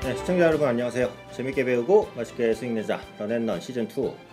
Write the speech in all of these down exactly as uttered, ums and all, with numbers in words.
네, 시청자 여러분 안녕하세요. 재밌게 배우고 맛있게 수익 내자 런앤런 시즌이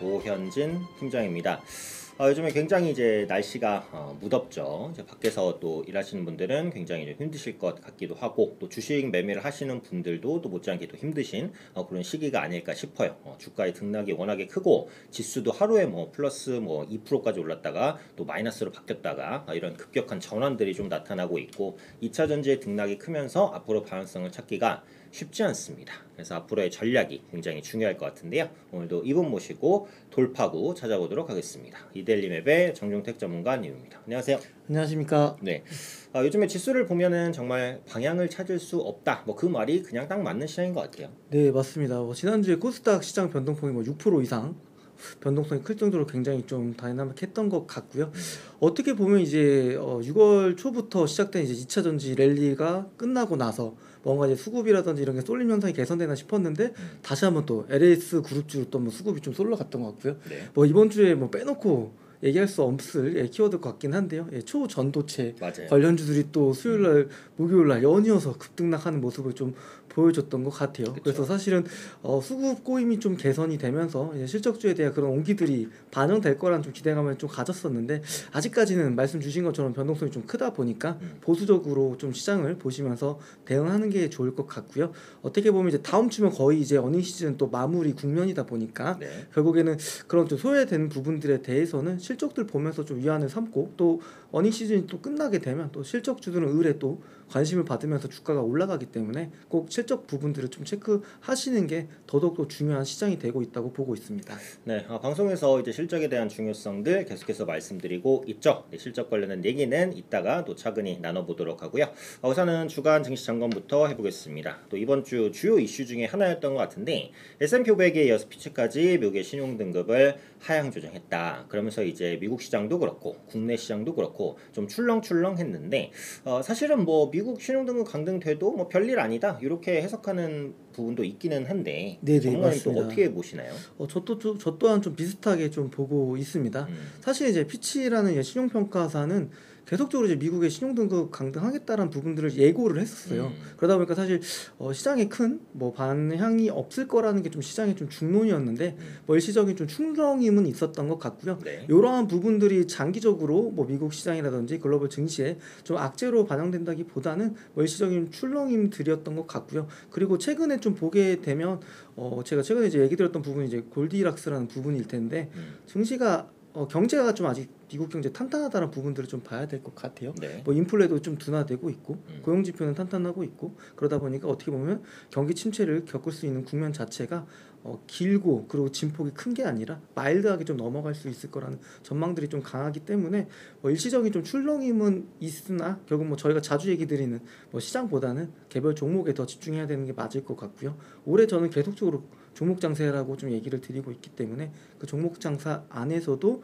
오현진 팀장입니다. 어, 요즘에 굉장히 이제 날씨가 어, 무덥죠. 이제 밖에서 또 일하시는 분들은 굉장히 좀 힘드실 것 같기도 하고, 또 주식 매매를 하시는 분들도 또 못지않게 또 힘드신 어, 그런 시기가 아닐까 싶어요. 어, 주가의 등락이 워낙에 크고 지수도 하루에 뭐 플러스 뭐 이 퍼센트까지 올랐다가 또 마이너스로 바뀌었다가 어, 이런 급격한 전환들이 좀 나타나고 있고, 이 차 전지의 등락이 크면서 앞으로 방향성을 찾기가 쉽지 않습니다. 그래서 앞으로의 전략이 굉장히 중요할 것 같은데요. 오늘도 이분 모시고 돌파구 찾아보도록 하겠습니다. 이데일리맵의 정종택 전문가님입니다. 안녕하세요. 안녕하십니까. 네. 아, 요즘에 지수를 보면은 정말 방향을 찾을 수 없다. 뭐 그 말이 그냥 딱 맞는 시장인 것 같아요. 네, 맞습니다. 뭐 지난주에 코스닥 시장 변동폭이 뭐 육 퍼센트 이상 변동성이 클 정도로 굉장히 좀 다이나믹했던 것 같고요. 음. 어떻게 보면 이제 어 유월 초부터 시작된 이제 이 차 전지 랠리가 끝나고 나서 뭔가 이제 수급이라든지 이런 게 쏠림 현상이 개선되나 싶었는데 음. 다시 한번 또 엘에이에스 그룹주로 또 뭐 수급이 좀 쏠러 갔던 것 같고요. 네. 뭐 이번 주에 뭐 빼놓고 얘기할 수 없을 예, 키워드 같긴 한데요. 예, 초전도체 맞아요. 관련주들이 또 수요일날, 목요일날 연이어서 급등락하는 모습을 좀 보여줬던 것 같아요. 그쵸. 그래서 사실은 어, 수급 꼬임이 좀 개선이 되면서 이제 실적주에 대한 그런 온기들이 반영될 거라는 좀 기대감을 좀 가졌었는데, 아직까지는 말씀 주신 것처럼 변동성이 좀 크다 보니까 음. 보수적으로 좀 시장을 보시면서 대응하는 게 좋을 것 같고요. 어떻게 보면 이제 다음 주면 거의 이제 어닝 시즌 또 마무리 국면이다 보니까 네. 결국에는 그런 좀 소외되는 부분들에 대해서는 실적들 보면서 좀 위안을 삼고, 또 어닝 시즌이 또 끝나게 되면 또 실적주들은 의뢰 또 관심을 받으면서 주가가 올라가기 때문에 꼭 실적 부분들을 좀 체크하시는 게 더더욱 중요한 시장이 되고 있다고 보고 있습니다. 네, 어, 방송에서 이제 실적에 대한 중요성들 계속해서 말씀드리고 있죠. 네, 실적 관련된 얘기는 이따가 또 차근히 나눠보도록 하고요. 어, 우선은 주간 증시 점검부터 해보겠습니다. 또 이번 주 주요 이슈 중에 하나였던 것 같은데, 에스 앤 피 오백에 이어서 피치까지 미국의 신용 등급을 하향 조정했다. 그러면서 이제 미국 시장도 그렇고 국내 시장도 그렇고 좀 출렁출렁했는데, 어, 사실은 뭐 미국 신용 등급 강등돼도 뭐 별일 아니다 이렇게 해석하는 부분도 있기는 한데, 네네, 전문가님 또 맞습니다. 어떻게 보시나요? 어, 저도 저, 저 또한 좀 비슷하게 좀 보고 있습니다. 음. 사실 이제 피치라는 신용평가사는 계속적으로 이제 미국의 신용등급 강등하겠다라는 부분들을 예고를 했었어요. 음. 그러다 보니까 사실 어, 시장에 큰 뭐 반향이 없을 거라는 게 좀 시장의 좀 중론이었는데, 음. 뭐 일시적인 좀 충동임은 있었던 것 같고요. 네. 이러한 부분들이 장기적으로 뭐 미국 시장이라든지 글로벌 증시에 좀 악재로 반영된다기보다는 뭐 일시적인 출렁임들이었던 것 같고요. 그리고 최근에 좀 보게 되면 어 제가 최근에 이제 얘기 드렸던 부분이 이제 골디락스라는 부분일 텐데, 음. 증시가 어 경제가 좀 아직 미국 경제 탄탄하다는 부분들을 좀 봐야 될 것 같아요. 네. 뭐 인플레도 좀 둔화되고 있고 음. 고용 지표는 탄탄하고 있고, 그러다 보니까 어떻게 보면 경기 침체를 겪을 수 있는 국면 자체가 어, 길고 그리고 진폭이 큰 게 아니라 마일드하게 좀 넘어갈 수 있을 거라는 전망들이 좀 강하기 때문에 뭐 일시적인 좀 출렁임은 있으나 결국 뭐 저희가 자주 얘기 드리는 뭐 시장보다는 개별 종목에 더 집중해야 되는 게 맞을 것 같고요. 올해 저는 계속적으로 종목 장세라고 좀 얘기를 드리고 있기 때문에 그 종목 장사 안에서도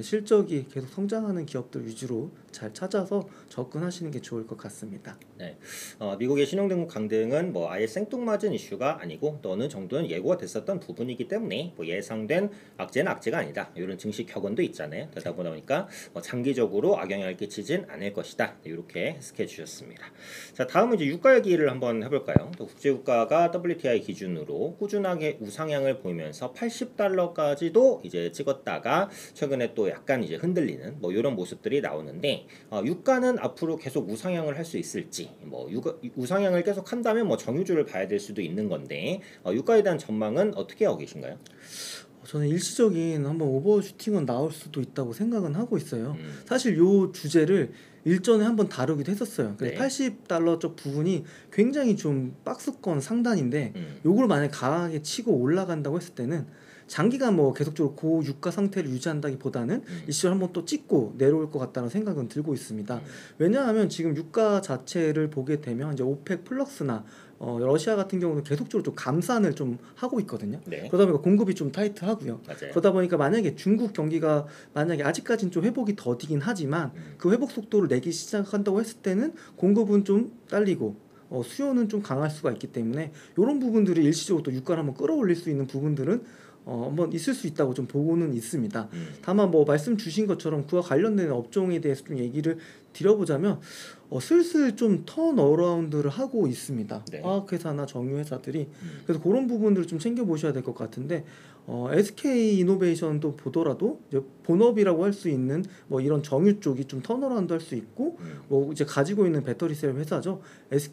실적이 계속 성장하는 기업들 위주로 잘 찾아서 접근하시는 게 좋을 것 같습니다. 네. 어, 미국의 신용등급 강등은 뭐 아예 생뚱맞은 이슈가 아니고 또 어느 정도는 예고가 됐었던 부분이기 때문에 뭐 예상된 악재는 악재가 아니다, 이런 증시 격언도 있잖아요. 그러다 보니까 뭐 장기적으로 악영향을 끼치진 않을 것이다, 이렇게 해석해 주셨습니다. 자, 다음은 이제 유가 얘기를 한번 해볼까요? 또 국제유가가 더블유 티 아이 기준으로 꾸준하게 우상향을 보이면서 팔십 달러까지도 이제 찍었다가 최근에 또 약간 이제 흔들리는 뭐 이런 모습들이 나오는데, 어, 유가는 앞으로 계속 우상향을 할 수 있을지, 뭐 유가, 우상향을 계속 한다면 뭐 정유주를 봐야 될 수도 있는 건데, 어, 유가에 대한 전망은 어떻게 하고 계신가요? 저는 일시적인 한번 오버슈팅은 나올 수도 있다고 생각은 하고 있어요. 음. 사실 요 주제를 일전에 한번 다루기도 했었어요. 그래서 네. 팔십 달러 쪽 부분이 굉장히 좀 박스권 상단인데, 음. 요걸 만약에 강하게 치고 올라간다고 했을 때는 장기간 뭐 계속적으로 고유가 상태를 유지한다기보다는 음. 이슈를 한번 또 찍고 내려올 것 같다는 생각은 들고 있습니다. 음. 왜냐하면 지금 유가 자체를 보게 되면 이제 오펙 플러스나 어, 러시아 같은 경우는 계속적으로 좀 감산을 좀 하고 있거든요. 네. 그러다 보니까 공급이 좀 타이트하고요. 맞아요. 그러다 보니까 만약에 중국 경기가 만약에 아직까지는 좀 회복이 더디긴 하지만 음. 그 회복 속도를 내기 시작한다고 했을 때는 공급은 좀 딸리고 어, 수요는 좀 강할 수가 있기 때문에 이런 부분들이 일시적으로 또 유가를 한번 끌어올릴 수 있는 부분들은 어, 한번 있을 수 있다고 좀 보고는 있습니다. 음. 다만 뭐 말씀 주신 것처럼 그와 관련된 업종에 대해서 좀 얘기를 드려보자면 어, 슬슬 좀 턴어라운드를 하고 있습니다. 네. 화학회사나 정유회사들이. 음. 그래서 그런 부분들을 좀 챙겨보셔야 될 것 같은데 어, 에스케이이노베이션도 보더라도 이제 본업이라고 할 수 있는 뭐 이런 정유 쪽이 좀 턴어라운드 할 수 있고 음. 뭐 이제 가지고 있는 배터리셀 회사죠.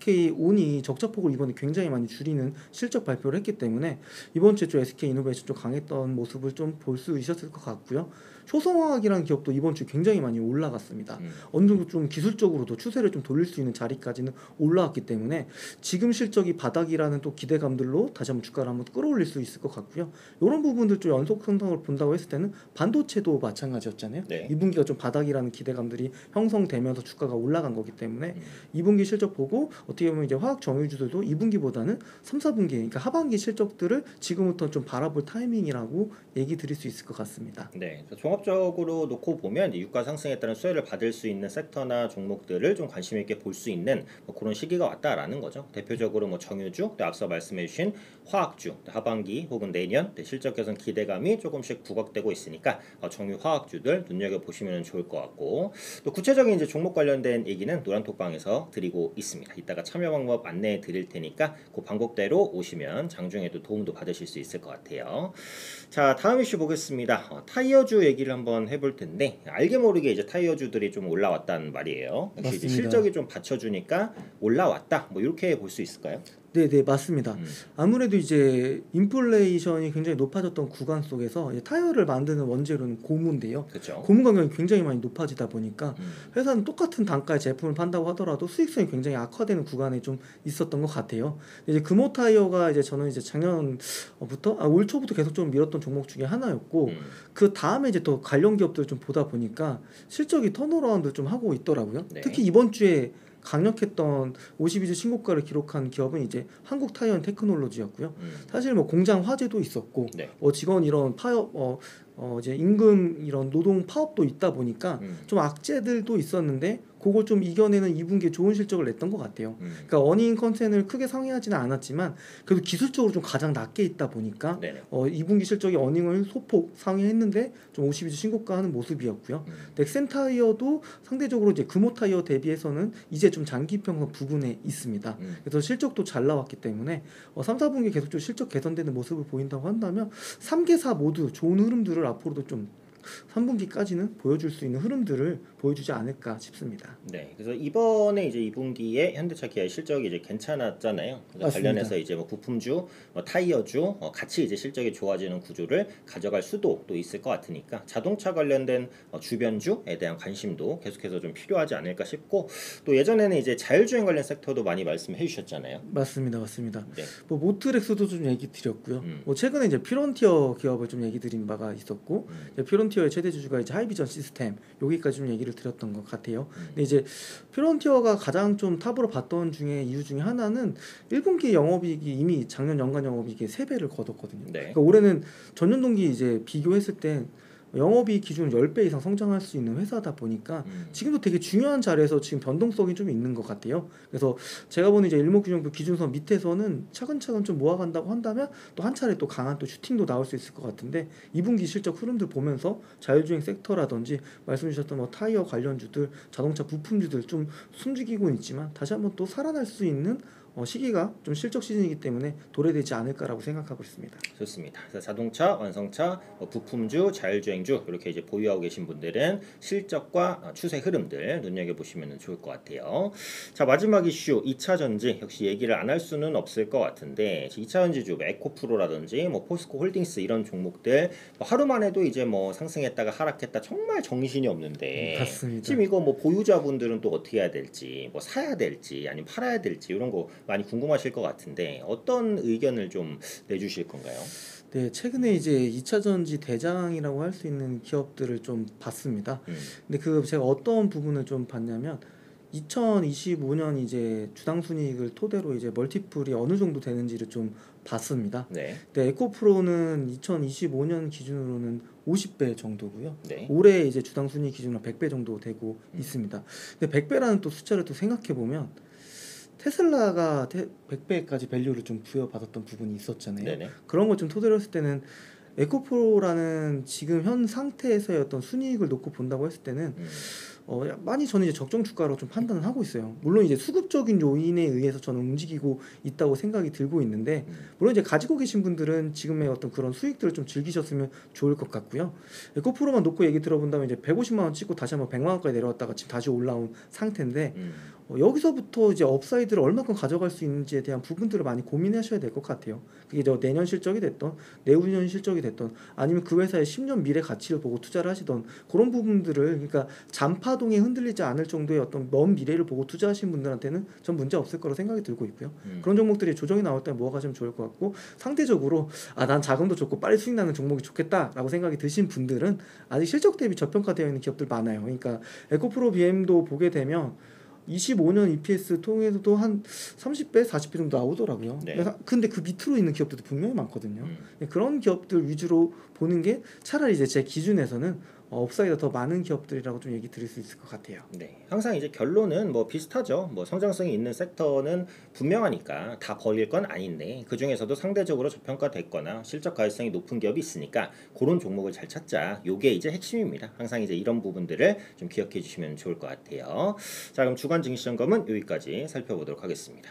에스케이온이 적자폭을 이번에 굉장히 많이 줄이는 실적 발표를 했기 때문에 이번 주에 좀 에스케이이노베이션 좀 강했던 모습을 좀 볼 수 있었을 것 같고요. 효성화학이라는 기업도 이번 주 굉장히 많이 올라갔습니다. 음. 어느 정도 좀 기술적으로도 추세를 좀 돌릴 수 있는 자리까지는 올라왔기 때문에 지금 실적이 바닥이라는 또 기대감들로 다시 한번 주가를 한번 끌어올릴 수 있을 것 같고요. 이런 부분들 좀 연속 성장을 본다고 했을 때는 반도체도 마찬가지였잖아요. 네. 이 분기가 좀 바닥이라는 기대감들이 형성되면서 주가가 올라간 거기 때문에 음. 이 분기 실적 보고 어떻게 보면 이제 화학 정유주들도 이 분기보다는 삼, 사 분기 그러니까 하반기 실적들을 지금부터 좀 바라볼 타이밍이라고 얘기 드릴 수 있을 것 같습니다. 네, 그래서 종합적으로 놓고 보면 이제 유가 상승에 따른 수혜를 받을 수 있는 섹터나 종목들을 좀 관심 있게 볼 수 있는 뭐 그런 시기가 왔다라는 거죠. 대표적으로 뭐 정유주, 또 앞서 말씀해주신 화학주, 하반기 혹은 내년 실적 개선 기대감이 조금씩 부각되고 있으니까 어, 정유 화학주들 눈여겨 보시면 좋을 것 같고, 또 구체적인 이제 종목 관련된 얘기는 노란톡방에서 드리고 있습니다. 이따가 참여 방법 안내해 드릴 테니까 그 방법대로 오시면 장중에도 도움도 받으실 수 있을 것 같아요. 자, 다음 이슈 보겠습니다. 어, 타이어주 얘기를 한번 해볼 텐데 알게 모르게 이제 타이어주들이 좀 올라왔단 말이에요. 역시 이제 맞습니다. 실적이 좀 받쳐주니까 올라왔다. 뭐 이렇게 볼 수 있을까요? 네네 맞습니다. 음. 아무래도 이제 인플레이션이 굉장히 높아졌던 구간 속에서 이제 타이어를 만드는 원재료는 고무인데요. 그렇죠. 고무 가격이 굉장히 많이 높아지다 보니까 음. 회사는 똑같은 단가의 제품을 판다고 하더라도 수익성이 굉장히 악화되는 구간에 좀 있었던 것 같아요. 이제 금호 타이어가 이제 저는 이제 작년부터 아, 올 초부터 계속 좀 밀었던 종목 중에 하나였고 음. 그 다음에 이제 또 관련 기업들 좀 보다 보니까 실적이 턴어라운드 좀 하고 있더라고요. 네. 특히 이번 주에 강력했던 오십이 주 신고가를 기록한 기업은 이제 한국 타이어 테크놀로지였고요. 음. 사실 뭐 공장 화재도 있었고 네. 어, 직원 이런 파업 어, 어 이제 임금 이런 노동 파업도 있다 보니까 음. 좀 악재들도 있었는데 그걸 좀 이겨내는 이 분기에 좋은 실적을 냈던 것 같아요. 음. 그러니까 어닝 컨센을 크게 상회하지는 않았지만 그래도 기술적으로 좀 가장 낮게 있다 보니까 네네. 어, 이 분기 실적이 어닝을 소폭 상회했는데 좀 오십이 주 신고가하는 모습이었고요. 음. 넥센 타이어도 상대적으로 이제 금호 타이어 대비해서는 이제 좀 장기 평선 부근에 있습니다. 음. 그래서 실적도 잘 나왔기 때문에 어, 삼, 사 분기 계속 좀 실적 개선되는 모습을 보인다고 한다면 삼 개, 사 모두 좋은 흐름들을 앞으로도 좀 삼 분기까지는 보여줄 수 있는 흐름들을 보여주지 않을까 싶습니다. 네, 그래서 이번에 이제 이 분기에 현대차 기아의 실적이 이제 괜찮았잖아요. 그래서 맞습니다. 관련해서 이제 뭐 부품주, 뭐 타이어주 어, 같이 이제 실적이 좋아지는 구조를 가져갈 수도 또 있을 것 같으니까 자동차 관련된 어, 주변주에 대한 관심도 계속해서 좀 필요하지 않을까 싶고, 또 예전에는 이제 자율주행 관련 섹터도 많이 말씀해 주셨잖아요. 맞습니다, 맞습니다. 네. 뭐 모트렉스도 좀 얘기 드렸고요. 음. 뭐 최근에 이제 피론티어 기업을 좀 얘기 드린 바가 있었고, 음. 이제 피론티어의 최대 주주가 이제 하이비전 시스템 여기까지 좀 얘기를 드렸던 것 같아요. 음. 근데 이제 피론티어가 가장 좀 탑으로 봤던 중에 이유 중에 하나는 일 분기 영업이익이 이미 작년 연간 영업이익의 세 배를 거뒀거든요. 네. 그러니까 올해는 전년 동기 이제 비교했을 때 영업이익 기준 십 배 이상 성장할 수 있는 회사다 보니까 음. 지금도 되게 중요한 자리에서 지금 변동성이 좀 있는 것 같아요. 그래서 제가 보는 이제 일목균형표 기준선 밑에서는 차근차근 좀 모아간다고 한다면 또 한 차례 또 강한 또 슈팅도 나올 수 있을 것 같은데 이 분기 실적 흐름들 보면서 자율주행 섹터라든지 말씀 주셨던 뭐 타이어 관련주들, 자동차 부품주들 좀 숨죽이고 있지만 다시 한번 또 살아날 수 있는 어, 시기가 좀 실적 시즌이기 때문에 도래되지 않을까라고 생각하고 있습니다. 좋습니다. 그래서 자동차, 완성차, 뭐 부품주, 자율주행주 이렇게 이제 보유하고 계신 분들은 실적과 추세 흐름들 눈여겨 보시면 좋을 것 같아요. 자, 마지막 이슈 이 차 전지 역시 얘기를 안 할 수는 없을 것 같은데 이 차 전지주 뭐 에코프로라든지 뭐 포스코 홀딩스 이런 종목들 뭐 하루만 해도 이제 뭐 상승했다가 하락했다 정말 정신이 없는데 맞습니다. 지금 이거 뭐 보유자분들은 또 어떻게 해야 될지 뭐 사야 될지 아니면 팔아야 될지 이런 거 많이 궁금하실 것 같은데 어떤 의견을 좀 내주실 건가요? 네, 최근에 이제 이 차 전지 대장이라고 할 수 있는 기업들을 좀 봤습니다. 음. 근데 그 제가 어떤 부분을 좀 봤냐면 이천이십오 년 이제 주당 순이익을 토대로 이제 멀티플이 어느 정도 되는지를 좀 봤습니다. 네. 근데 에코프로는 이천이십오 년 기준으로는 오십 배 정도고요. 네. 올해 이제 주당 순이익 기준으로 백 배 정도 되고 음. 있습니다. 근데 백 배라는 또 숫자를 또 생각해 보면 테슬라가 테, 백 배까지 밸류를 좀 부여받았던 부분이 있었잖아요. 네네. 그런 걸 좀 토대로 했을 때는 에코프로라는 지금 현 상태에서의 어떤 순이익을 놓고 본다고 했을 때는 음. 어, 많이 저는 이제 적정 주가로 좀 판단을 하고 있어요. 물론 이제 수급적인 요인에 의해서 저는 움직이고 있다고 생각이 들고 있는데, 음. 물론 이제 가지고 계신 분들은 지금의 어떤 그런 수익들을 좀 즐기셨으면 좋을 것 같고요. 에코프로만 놓고 얘기 들어본다면 이제 백오십만 원 찍고 다시 한번 백만 원까지 내려왔다가 지금 다시 올라온 상태인데, 음. 어, 여기서부터 이제 업사이드를 얼마큼 가져갈 수 있는지에 대한 부분들을 많이 고민하셔야 될 것 같아요. 그게 저 내년 실적이 됐던 내후년 실적이 됐던 아니면 그 회사의 십 년 미래 가치를 보고 투자를 하시던 그런 부분들을, 그러니까 잔파동에 흔들리지 않을 정도의 어떤 먼 미래를 보고 투자하신 분들한테는 전 문제 없을 거라 생각이 들고 있고요. 음. 그런 종목들이 조정이 나올 때 모아가시면 좋을 것 같고, 상대적으로 아, 난 자금도 좋고 빨리 수익 나는 종목이 좋겠다라고 생각이 드신 분들은 아직 실적 대비 저평가되어 있는 기업들 많아요. 그러니까 에코프로 비엠도 보게 되면 이십오 년 이피에스 통해서도 한 삼십 배, 사십 배 정도 나오더라고요. 네. 그래서 근데 그 밑으로 있는 기업들도 분명히 많거든요. 음. 그런 기업들 위주로 보는 게 차라리 이제 제 기준에서는 어, 업사이드가 더 많은 기업들이라고 좀 얘기 드릴 수 있을 것 같아요. 네, 항상 이제 결론은 뭐 비슷하죠. 뭐 성장성이 있는 섹터는 분명하니까 다 버릴 건 아닌데 그 중에서도 상대적으로 저평가됐거나 실적 가능성이 높은 기업이 있으니까 그런 종목을 잘 찾자. 요게 이제 핵심입니다. 항상 이제 이런 부분들을 좀 기억해 주시면 좋을 것 같아요. 자, 그럼 주간 증시 점검은 여기까지 살펴보도록 하겠습니다.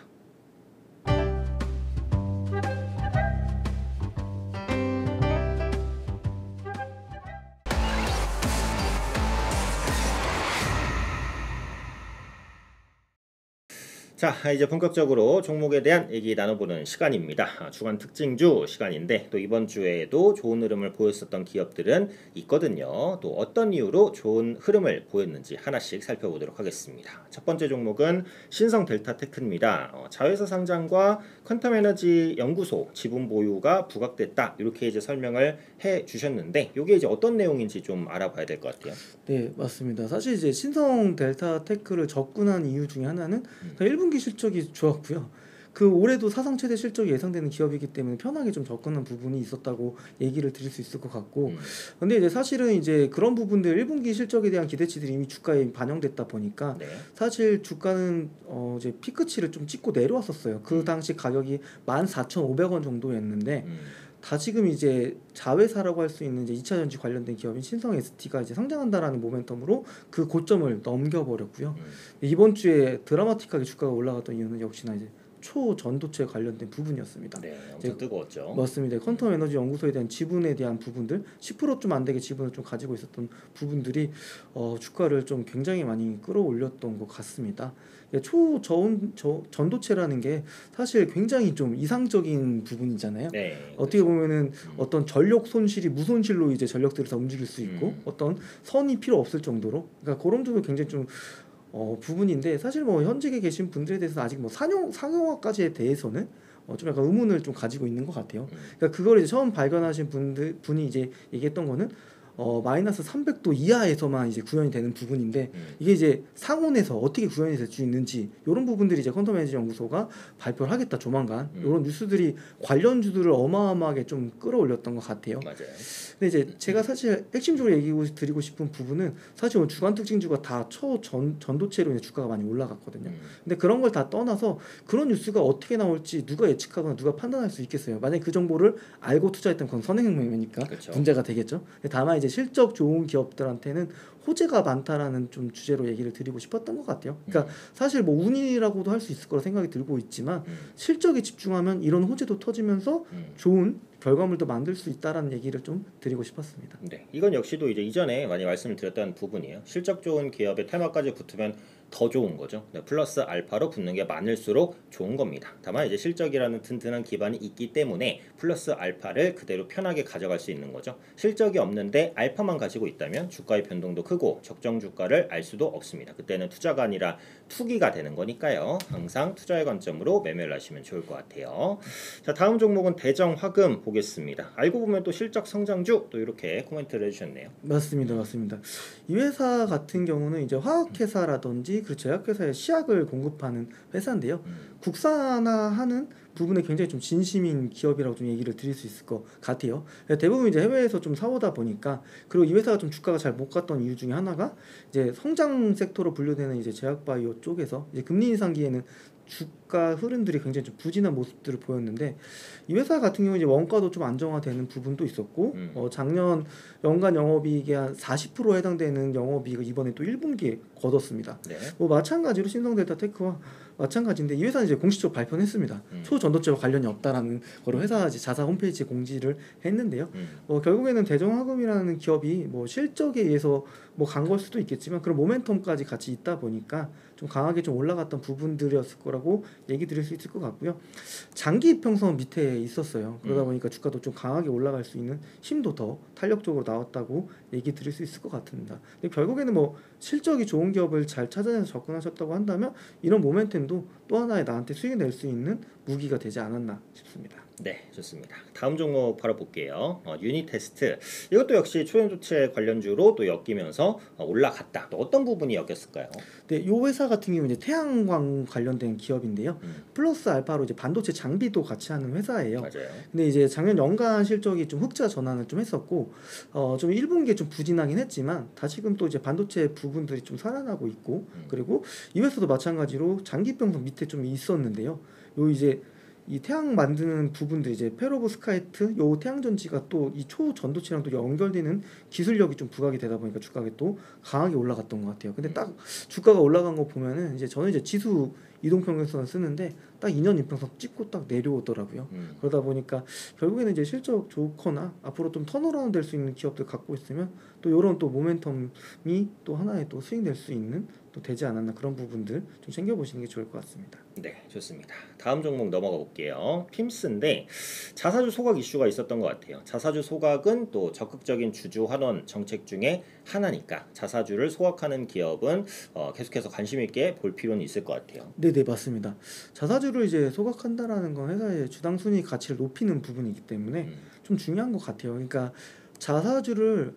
자, 이제 본격적으로 종목에 대한 얘기 나눠보는 시간입니다. 주간 특징주 시간인데 또 이번 주에도 좋은 흐름을 보였었던 기업들은 있거든요. 또 어떤 이유로 좋은 흐름을 보였는지 하나씩 살펴보도록 하겠습니다. 첫 번째 종목은 신성델타테크입니다. 어, 자회사 상장과 퀀텀에너지 연구소 지분 보유가 부각됐다, 이렇게 이제 설명을 해 주셨는데 이게 이제 어떤 내용인지 좀 알아봐야 될 것 같아요. 네, 맞습니다. 사실 이제 신성델타테크를 접근한 이유 중에 하나는 음. 일 분기 실적이 좋았고요. 그 올해도 사상 최대 실적이 예상되는 기업이기 때문에 편하게 좀 접근한 부분이 있었다고 얘기를 드릴 수 있을 것 같고, 음. 근데 이제 사실은 이제 그런 부분들 일 분기 실적에 대한 기대치들이 이미 주가에 반영됐다 보니까 네. 사실 주가는 어 이제 피크치를 좀 찍고 내려왔었어요. 그 음. 당시 가격이 만 사천오백 원 정도였는데 음. 다 지금 이제 자회사라고 할 수 있는 이제 이차 전지 관련된 기업인 신성 에스티가 이제 상장한다라는 모멘텀으로 그 고점을 넘겨버렸고요. 음. 이번 주에 드라마틱하게 주가가 올라갔던 이유는 역시나 이제 초전도체 관련된 부분이었습니다. 네, 엄청 이제 뜨거웠죠. 맞습니다. 퀀텀 에너지 연구소에 대한 지분에 대한 부분들, 십 퍼센트 좀 안 되게 지분을 좀 가지고 있었던 부분들이 어, 주가를 좀 굉장히 많이 끌어올렸던 것 같습니다. 초저온 저, 전도체라는 게 사실 굉장히 좀 이상적인 부분이잖아요. 네, 어떻게 그렇죠. 보면은 음. 어떤 전력 손실이 무손실로 이제 전력들을 다 움직일 수 있고 음. 어떤 선이 필요 없을 정도로, 그러니까 그런 점도 굉장히 좀 어, 부분인데, 사실 뭐 현직에 계신 분들에 대해서는 아직 뭐 상용 상용화까지에 대해서는 어, 좀 약간 의문을 좀 가지고 있는 것 같아요. 음. 그러니까 그걸 이제 처음 발견하신 분들 분이 이제 얘기했던 거는 어, 마이너스 삼백 도 이하에서만 이제 구현이 되는 부분인데, 음. 이게 이제 상온에서 어떻게 구현이 될 수 있는지 이런 부분들이 이제 퀀텀 에너지 연구소가 발표를 하겠다 조만간, 음. 이런 뉴스들이 관련주들을 어마어마하게 좀 끌어올렸던 것 같아요. 맞아요. 근데 이제 제가 사실 핵심적으로 얘기 드리고 싶은 부분은 사실 오늘 주간 특징주가 다 초전 전도체로 이제 주가가 많이 올라갔거든요. 음. 근데 그런 걸 다 떠나서 그런 뉴스가 어떻게 나올지 누가 예측하거나 누가 판단할 수 있겠어요. 만약에 그 정보를 알고 투자했던 건 선행행위니까 그쵸. 문제가 되겠죠. 근데 다만 이제 실적 좋은 기업들한테는 호재가 많다라는 좀 주제로 얘기를 드리고 싶었던 것 같아요. 그러니까 음. 사실 뭐 운이라고도 할 수 있을 거라 생각이 들고 있지만 음. 실적에 집중하면 이런 호재도 터지면서 음. 좋은 결과물도 만들 수 있다라는 얘기를 좀 드리고 싶었습니다. 네, 이건 역시도 이제 이전에 많이 말씀을 드렸던 부분이에요. 실적 좋은 기업의 테마까지 붙으면 더 좋은 거죠. 네, 플러스 알파로 붙는 게 많을수록 좋은 겁니다. 다만 이제 실적이라는 튼튼한 기반이 있기 때문에 플러스 알파를 그대로 편하게 가져갈 수 있는 거죠. 실적이 없는데 알파만 가지고 있다면 주가의 변동도 크고 적정 주가를 알 수도 없습니다. 그때는 투자가 아니라 투기가 되는 거니까요. 항상 투자의 관점으로 매매를 하시면 좋을 것 같아요. 자, 다음 종목은 대정화금 보겠습니다. 알고 보면 또 실적 성장주, 또 이렇게 코멘트를 해주셨네요. 맞습니다, 맞습니다. 이 회사 같은 경우는 이제 화학회사라든지 그 제약회사에 시약을 공급하는 회사인데요. 음. 국산화하는 부분에 굉장히 좀 진심인 기업이라고 좀 얘기를 드릴 수 있을 것 같아요. 대부분 이제 해외에서 좀 사오다 보니까, 그리고 이 회사가 좀 주가가 잘 못 갔던 이유 중에 하나가 이제 성장 섹터로 분류되는 이제 제약바이오 쪽에서 이제 금리 인상기에는 주가 흐름들이 굉장히 좀 부진한 모습들을 보였는데 이 회사 같은 경우 이제 원가도 좀 안정화되는 부분도 있었고 음. 어, 작년 연간 영업이익의 한 사십 퍼센트 해당되는 영업이익을 이번에 또 일 분기에 거뒀습니다. 네. 뭐 마찬가지로 신성델타테크와 마찬가지인데 이 회사는 이제 공식적으로 발표는 했습니다. 음. 초전도체와 관련이 없다라는 거를 회사 이제 자사 홈페이지에 공지를 했는데요. 음. 어, 결국에는 대정화금이라는 기업이 뭐 실적에 의해서 뭐 간 걸 수도 있겠지만 그런 모멘텀까지 같이 있다 보니까 좀 강하게 좀 올라갔던 부분들이었을 거라고 얘기 드릴 수 있을 것 같고요. 장기 이평선 밑에 있었어요. 그러다 음. 보니까 주가도 좀 강하게 올라갈 수 있는 힘도 더 탄력적으로 나왔다고 얘기 드릴 수 있을 것 같습니다. 근데 결국에는 뭐 실적이 좋은 기업을 잘 찾아내서 접근하셨다고 한다면 이런 모멘텀도 또 하나의 나한테 수익을 낼 수 있는 무기가 되지 않았나 싶습니다. 네, 좋습니다. 다음 종목 바로 볼게요. 어, 유니테스트. 이것도 역시 초연조체 관련주로 또 엮이면서 어, 올라갔다. 또 어떤 부분이 엮였을까요? 네, 이 회사 같은 경우는 이제 태양광 관련된 기업인데요. 음. 플러스 알파로 이제 반도체 장비도 같이 하는 회사예요. 맞아요. 근데 이제 작년 연간 실적이 좀 흑자 전환을 좀 했었고, 어, 좀 일 분기에 좀 부진하긴 했지만 다시금 또 이제 반도체 부분들이 좀 살아나고 있고, 음. 그리고 이 회사도 마찬가지로 장기병선 밑에 좀 있었는데요. 요 이제 이 태양 만드는 부분들 이제 페로브스카이트 요 태양전지가 또 이 초전도체랑 또 연결되는 기술력이 좀 부각이 되다 보니까 주가가 또 강하게 올라갔던 것 같아요. 근데 딱 주가가 올라간 거 보면은 이제 저는 이제 지수 이동평균선을 쓰는데 딱 이 년 이평선 찍고 딱 내려오더라고요. 음. 그러다 보니까 결국에는 이제 실적 좋거나 앞으로 좀 턴어라운드 될 수 있는 기업들 갖고 있으면 또 이런 또 모멘텀이 또 하나의 또 수익 낼 수 있는 또 되지 않았나 그런 부분들 좀 챙겨보시는 게 좋을 것 같습니다. 네, 좋습니다. 다음 종목 넘어가 볼게요. 핌스인데 자사주 소각 이슈가 있었던 것 같아요. 자사주 소각은 또 적극적인 주주 환원 정책 중에 하나니까 자사주를 소각하는 기업은 어, 계속해서 관심 있게 볼 필요는 있을 것 같아요. 네, 네, 맞습니다. 자사주를 이제 소각한다라는 건 회사의 주당 순위 가치를 높이는 부분이기 때문에 음. 좀 중요한 것 같아요. 그러니까 자사주를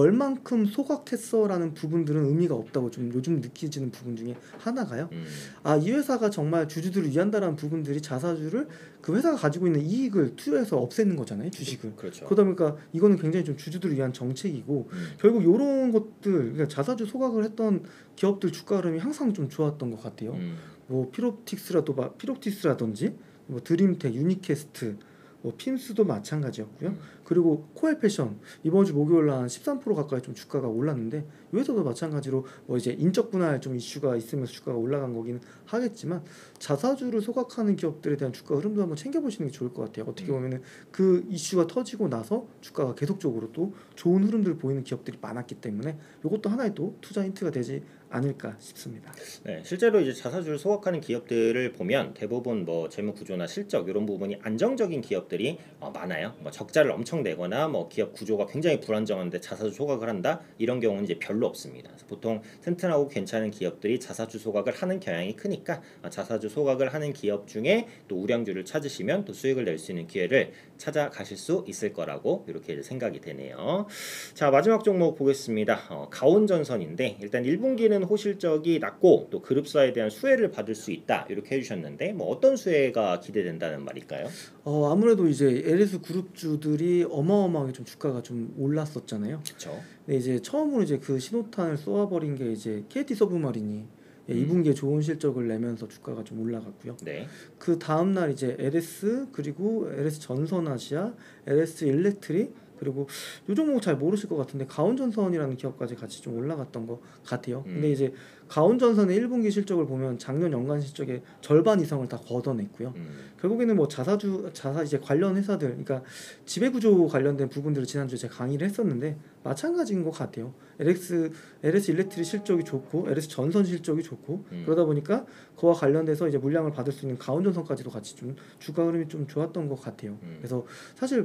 얼만큼 소각했어라는 부분들은 의미가 없다고 좀 요즘 느껴지는 부분 중에 하나가요. 음. 아, 이 회사가 정말 주주들을 위한다라는 부분들이 자사주를 그 회사가 가지고 있는 이익을 투여해서 없애는 거잖아요, 주식을. 그렇죠. 그러다 보니까 이거는 굉장히 좀 주주들을 위한 정책이고 음. 결국 이런 것들, 그러니까 자사주 소각을 했던 기업들 주가 흐름이 항상 좀 좋았던 것 같아요. 음. 뭐 피롭틱스라도 마- 피롭틱스라든지 뭐 드림텍, 유니캐스트, 뭐 핌스도 마찬가지였고요. 음. 그리고 코엘패션 이번 주 목요일 날 한 십삼 퍼센트 가까이 좀 주가가 올랐는데 이 회사도 마찬가지로 뭐 이제 인적 분할 좀 이슈가 있으면서 주가가 올라간 거기는 하겠지만 자사주를 소각하는 기업들에 대한 주가 흐름도 한번 챙겨보시는 게 좋을 것 같아요. 어떻게 음. 보면은 그 이슈가 터지고 나서 주가가 계속적으로 또 좋은 흐름들을 보이는 기업들이 많았기 때문에 이것도 하나의 또 투자 힌트가 되지 않을까 싶습니다. 네, 실제로 이제 자사주를 소각하는 기업들을 보면 대부분 뭐 재무 구조나 실적 이런 부분이 안정적인 기업들이 어, 많아요. 뭐 적자를 엄청 내거나 뭐 기업 구조가 굉장히 불안정한데 자사주 소각을 한다 이런 경우는 이제 별로 없습니다. 그래서 보통 튼튼하고 괜찮은 기업들이 자사주 소각을 하는 경향이 크니까 어, 자사주 소각을 하는 기업 중에 또 우량주를 찾으시면 또 수익을 낼 수 있는 기회를 찾아가실 수 있을 거라고 이렇게 생각이 되네요. 자, 마지막 종목 보겠습니다. 어, 가온전선인데 일단 일 분기는 호실적이 낮고 또 그룹사에 대한 수혜를 받을 수 있다 이렇게 해주셨는데 뭐 어떤 수혜가 기대된다는 말일까요? 어, 아무래도 이제 엘에스 그룹주들이 어마어마하게 좀 주가가 좀 올랐었잖아요. 그렇죠. 근데 이제 처음으로 이제 그 신호탄을 쏘아버린 게 이제 케이티 서브마린이 예, 음. 이 분기에 좋은 실적을 내면서 주가가 좀 올라갔고요. 네. 그 다음 날 이제 엘에스 그리고 엘에스 전선아시아, 엘에스 일렉트릭 그리고 요 종목 잘 모르실 것 같은데 가온전선이라는 기업까지 같이 좀 올라갔던 것 같아요. 음. 근데 이제 가온전선의 일 분기 실적을 보면 작년 연간 실적의 절반 이상을 다 걷어냈고요. 음. 결국에는 뭐 자사주 자사 이제 관련 회사들, 그러니까 지배구조 관련된 부분들을 지난주에 제가 강의를 했었는데 마찬가지인 것 같아요. 엘엑스 엘에스 일렉트릭 실적이 좋고 엘에스 전선 실적이 좋고 음. 그러다 보니까 그와 관련돼서 이제 물량을 받을 수 있는 가온전선까지도 같이 좀 주가 흐름이 좀 좋았던 것 같아요. 음. 그래서 사실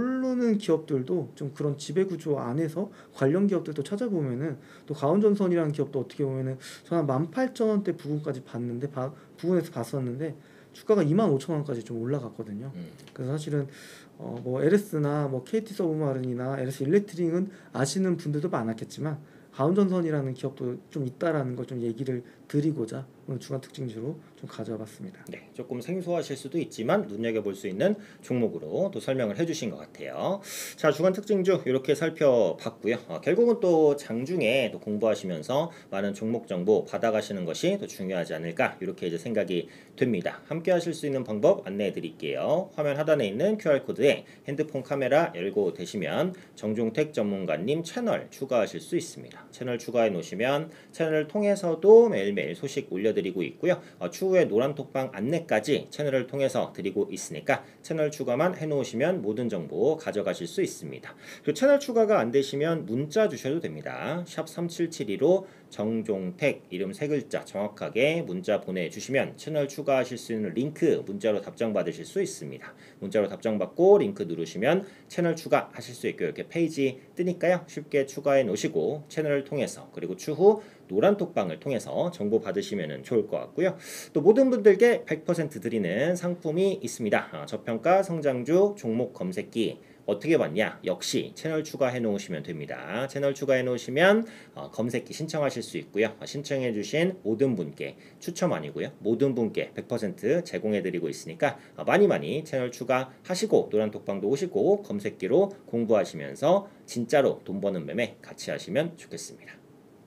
모르는 기업들도 좀 그런 지배구조 안에서 관련 기업들도 찾아보면은 또 가온전선이라는 기업도 어떻게 보면은 저는 한 만 팔천 원대 부근까지 봤는데 바, 부근에서 봤었는데 주가가 이만 오천 원까지 좀 올라갔거든요. 음. 그래서 사실은 어, 뭐 엘에스나 뭐 케이티 서브마린이나 엘에스 일렉트릭은 아시는 분들도 많았겠지만 가온전선이라는 기업도 좀 있다라는 걸 좀 얘기를 드리고자 오늘 주간 특징주로 좀 가져와 봤습니다. 네, 조금 생소하실 수도 있지만 눈여겨볼 수 있는 종목으로 또 설명을 해주신 것 같아요. 자, 주간 특징주 이렇게 살펴봤고요. 어, 결국은 또 장중에 또 공부하시면서 많은 종목 정보 받아가시는 것이 또 중요하지 않을까 이렇게 이제 생각이 됩니다. 함께 하실 수 있는 방법 안내해 드릴게요. 화면 하단에 있는 큐알 코드에 핸드폰 카메라 열고 되시면 정종택 전문가님 채널 추가하실 수 있습니다. 채널 추가해 놓으시면 채널을 통해서도 매일매일 소식 올려드리고 있고요. 어, 추후에 노란톡방 안내까지 채널을 통해서 드리고 있으니까 채널 추가만 해놓으시면 모든 정보 가져가실 수 있습니다. 그리고 채널 추가가 안 되시면 문자 주셔도 됩니다. 샵 삼칠칠이로 정종택 이름 세 글자 정확하게 문자 보내주시면 채널 추가하실 수 있는 링크 문자로 답장 받으실 수 있습니다. 문자로 답장 받고 링크 누르시면 채널 추가하실 수 있고 이렇게 페이지 뜨니까요. 쉽게 추가해 놓으시고 채널을 통해서 그리고 추후 노란톡방을 통해서 정보 받으시면 좋을 것 같고요. 또 모든 분들께 백 퍼센트 드리는 상품이 있습니다. 아, 저평가 성장주 종목 검색기 어떻게 받냐? 역시 채널 추가해 놓으시면 됩니다. 채널 추가해 놓으시면 어, 검색기 신청하실 수 있고요. 어, 신청해 주신 모든 분께 추첨 아니고요. 모든 분께 백 퍼센트 제공해 드리고 있으니까 어, 많이 많이 채널 추가하시고 노란톡방도 오시고 검색기로 공부하시면서 진짜로 돈 버는 매매 같이 하시면 좋겠습니다.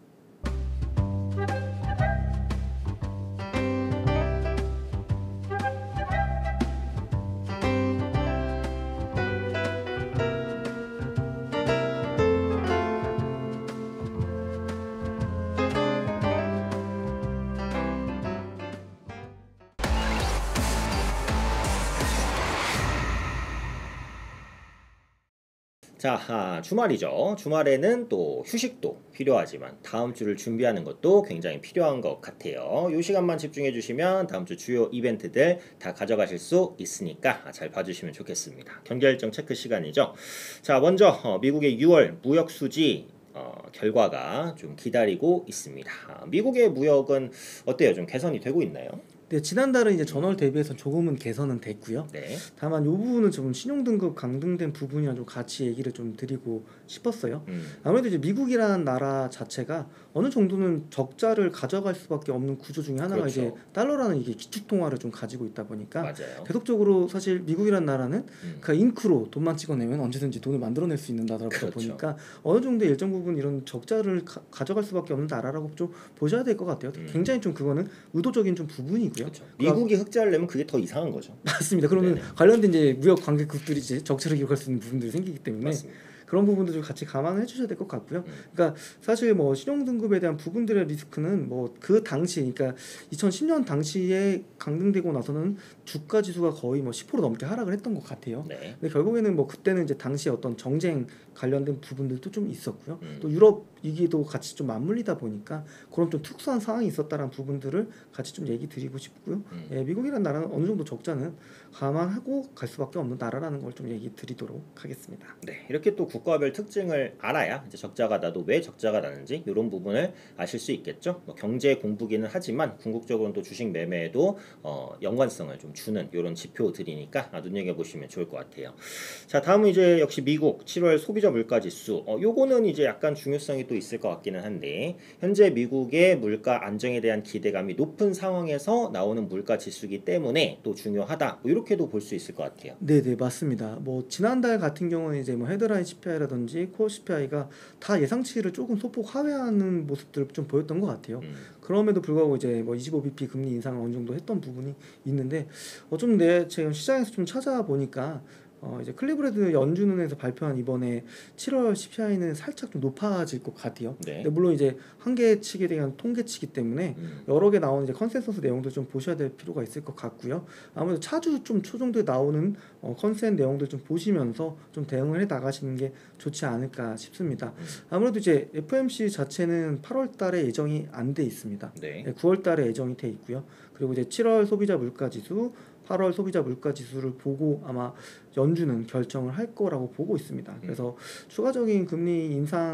자, 아, 주말이죠. 주말에는 또 휴식도 필요하지만 다음 주를 준비하는 것도 굉장히 필요한 것 같아요. 이 시간만 집중해 주시면 다음 주 주요 이벤트들 다 가져가실 수 있으니까 잘 봐주시면 좋겠습니다. 경기 일정 체크 시간이죠. 자, 먼저 어, 미국의 유월 무역 수지 어, 결과가 좀 기다리고 있습니다. 아, 미국의 무역은 어때요? 좀 개선이 되고 있나요? 네, 지난달은 이제 전월 대비해서 조금은 개선은 됐고요. 네. 다만 이 부분은 좀 신용등급 강등된 부분이랑 좀 같이 얘기를 좀 드리고 싶었어요. 음. 아무래도 이제 미국이라는 나라 자체가 어느 정도는 적자를 가져갈 수밖에 없는 구조 중에 하나가 그렇죠. 이제 달러라는 이게 기축통화를 좀 가지고 있다 보니까 맞아요. 계속적으로 사실 미국이라는 나라는 음. 그 잉크로 돈만 찍어내면 언제든지 돈을 만들어낼 수 있는 나라다 그렇죠. 보니까 어느 정도 일정 부분 이런 적자를 가, 가져갈 수밖에 없는 나라라고 좀 보셔야 될 것 같아요. 음. 굉장히 좀 그거는 의도적인 좀 부분이고요. 그렇죠. 미국이 흑자를 내면 그게 더 이상한 거죠. 맞습니다. 그러면 네네. 관련된 이제 무역 관계국들이 이제 적자를 기록할 수 있는 부분들이 생기기 때문에 맞습니다. 그런 부분도 좀 같이 감안을 해주셔야 될 것 같고요. 음. 그러니까 사실 뭐 신용등급에 대한 부분들의 리스크는 뭐 그 당시, 그러니까 이천십 년 당시에 강등되고 나서는 주가 지수가 거의 뭐 십 퍼센트 넘게 하락을 했던 것 같아요. 네. 근데 결국에는 뭐 그때는 이제 당시 어떤 정쟁 관련된 부분들도 좀 있었고요. 음. 또 유럽 위기도 같이 좀 맞물리다 보니까 그런 좀 특수한 상황이 있었다라는 부분들을 같이 좀 얘기 드리고 싶고요. 음. 예, 미국이라는 나라는 어느 정도 적자는 감안하고 갈 수밖에 없는 나라라는 걸 좀 얘기 드리도록 하겠습니다. 네, 이렇게 또 국가별 특징을 알아야 이제 적자가 나도 왜 적자가 나는지 이런 부분을 아실 수 있겠죠. 뭐 경제 공부기는 하지만 궁극적으로는 또 주식 매매에도 어, 연관성을 좀 주는 이런 지표들이니까 아, 눈여겨 보시면 좋을 것 같아요. 자, 다음은 이제 역시 미국 칠월 소비자 물가 지수. 어, 요거는 이제 약간 중요성이 또 있을 것 같기는 한데 현재 미국의 물가 안정에 대한 기대감이 높은 상황에서 나오는 물가 지수이기 때문에 또 중요하다. 뭐 이렇게도 볼 수 있을 것 같아요. 네, 네, 맞습니다. 뭐 지난달 같은 경우는 이제 뭐 헤드라인 씨피아이라든지 코어 씨피아이가 다 예상치를 조금 소폭 하회하는 모습들을 좀 보였던 것 같아요. 음. 그럼에도 불구하고 이제 뭐 이십오 비피 금리 인상을 어느 정도 했던 부분이 있는데 어 좀 내 지금 시장에서 좀 찾아보니까 어 이제 클리브랜드 연준은행에서 발표한 이번에 칠월 씨피아이는 살짝 좀 높아질 것 같아요. 네. 근데 물론 이제 한계치에 대한 통계치기 때문에 음. 여러 개 나오는 이제 컨센서스 내용도 좀 보셔야 될 필요가 있을 것 같고요. 아무래도 차주 좀 초정도에 나오는 어, 컨센 내용들 좀 보시면서 좀 대응을 해 나가시는 게 좋지 않을까 싶습니다. 음. 아무래도 이제 에프오엠씨 자체는 팔월 달에 예정이 안 돼 있습니다. 네. 네, 구월 달에 예정이 돼 있고요. 그리고 이제 칠월 소비자 물가 지수, 팔월 소비자 물가 지수를 보고 아마 연준은 결정을 할 거라고 보고 있습니다. 그래서 추가적인 금리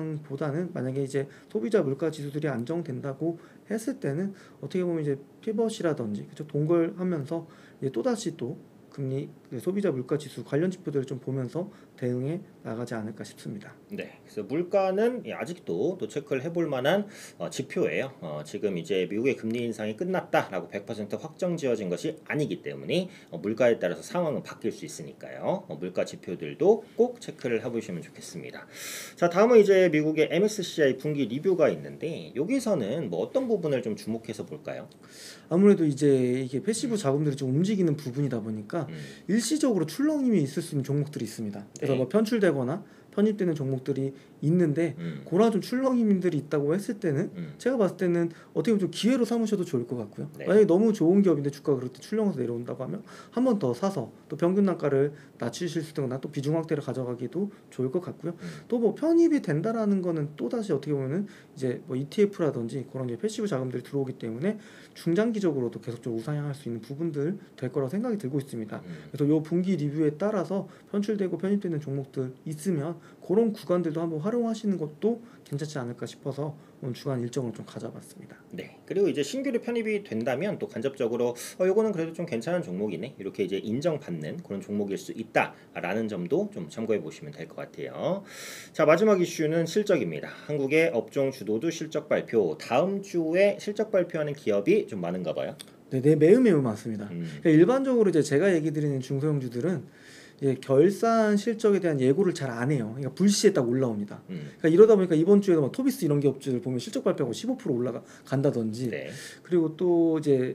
인상보다는 만약에 이제 소비자 물가 지수들이 안정된다고 했을 때는 어떻게 보면 이제 피벗이라든지 그쵸 동결하면서 이제 또 다시 또 금리 소비자 물가 지수 관련 지표들을 좀 보면서 대응해 나가지 않을까 싶습니다. 네, 그래서 물가는 예, 아직도 또 체크를 해볼 만한 어, 지표예요. 어, 지금 이제 미국의 금리 인상이 끝났다라고 백 퍼센트 확정 지어진 것이 아니기 때문에 어, 물가에 따라서 상황은 바뀔 수 있으니까요. 어, 물가 지표들도 꼭 체크를 해보시면 좋겠습니다. 자, 다음은 이제 미국의 엠에스시아이 분기 리뷰가 있는데 여기서는 뭐 어떤 부분을 좀 주목해서 볼까요? 아무래도 이제 이게 패시브 자금들이 좀 움직이는 부분이다 보니까 음, 일시적으로 출렁임이 있을 수 있는 종목들이 있습니다. 그래서 네. 뭐 편출되거나 편입되는 종목들이 있는데 음, 그런 좀 출렁임들이 있다고 했을 때는 음, 제가 봤을 때는 어떻게 보면 좀 기회로 삼으셔도 좋을 것 같고요. 네. 만약에 너무 좋은 기업인데 주가가 그렇게 출렁해서 내려온다고 하면 한 번 더 사서 또 평균 단가를 낮추실 수 있거나 또 비중 확대를 가져가기도 좋을 것 같고요. 음, 또 뭐 편입이 된다라는 거는 또 다시 어떻게 보면은 이제 뭐 이티에프라든지 그런 이제 패시브 자금들이 들어오기 때문에 중장기적으로도 계속적으로 우상향할 수 있는 부분들 될 거라고 생각이 들고 있습니다. 음. 그래서 요 분기 리뷰에 따라서 편출되고 편입되는 종목들 있으면 그런 구간들도 한번 활용하시는 것도 괜찮지 않을까 싶어서 오늘 주간 일정을 좀 가져봤습니다. 네. 그리고 이제 신규로 편입이 된다면 또 간접적으로 어 요거는 그래도 좀 괜찮은 종목이네. 이렇게 이제 인정받는 그런 종목일 수 있다라는 점도 좀 참고해 보시면 될 것 같아요. 자, 마지막 이슈는 실적입니다. 한국의 업종 주도주 실적 발표. 다음 주에 실적 발표하는 기업이 좀 많은가 봐요. 네, 네 매우 매우 많습니다. 음. 그러니까 일반적으로 이제 제가 얘기 드리는 중소형주들은 이제 결산 실적에 대한 예고를 잘 안 해요. 그러니까 불시에 딱 올라옵니다. 음. 그러니까 이러다 보니까 이번 주에도 막 토비스 이런 기업들 보면 실적 발표하고 십오 퍼센트 올라가 간다든지 네. 그리고 또 이제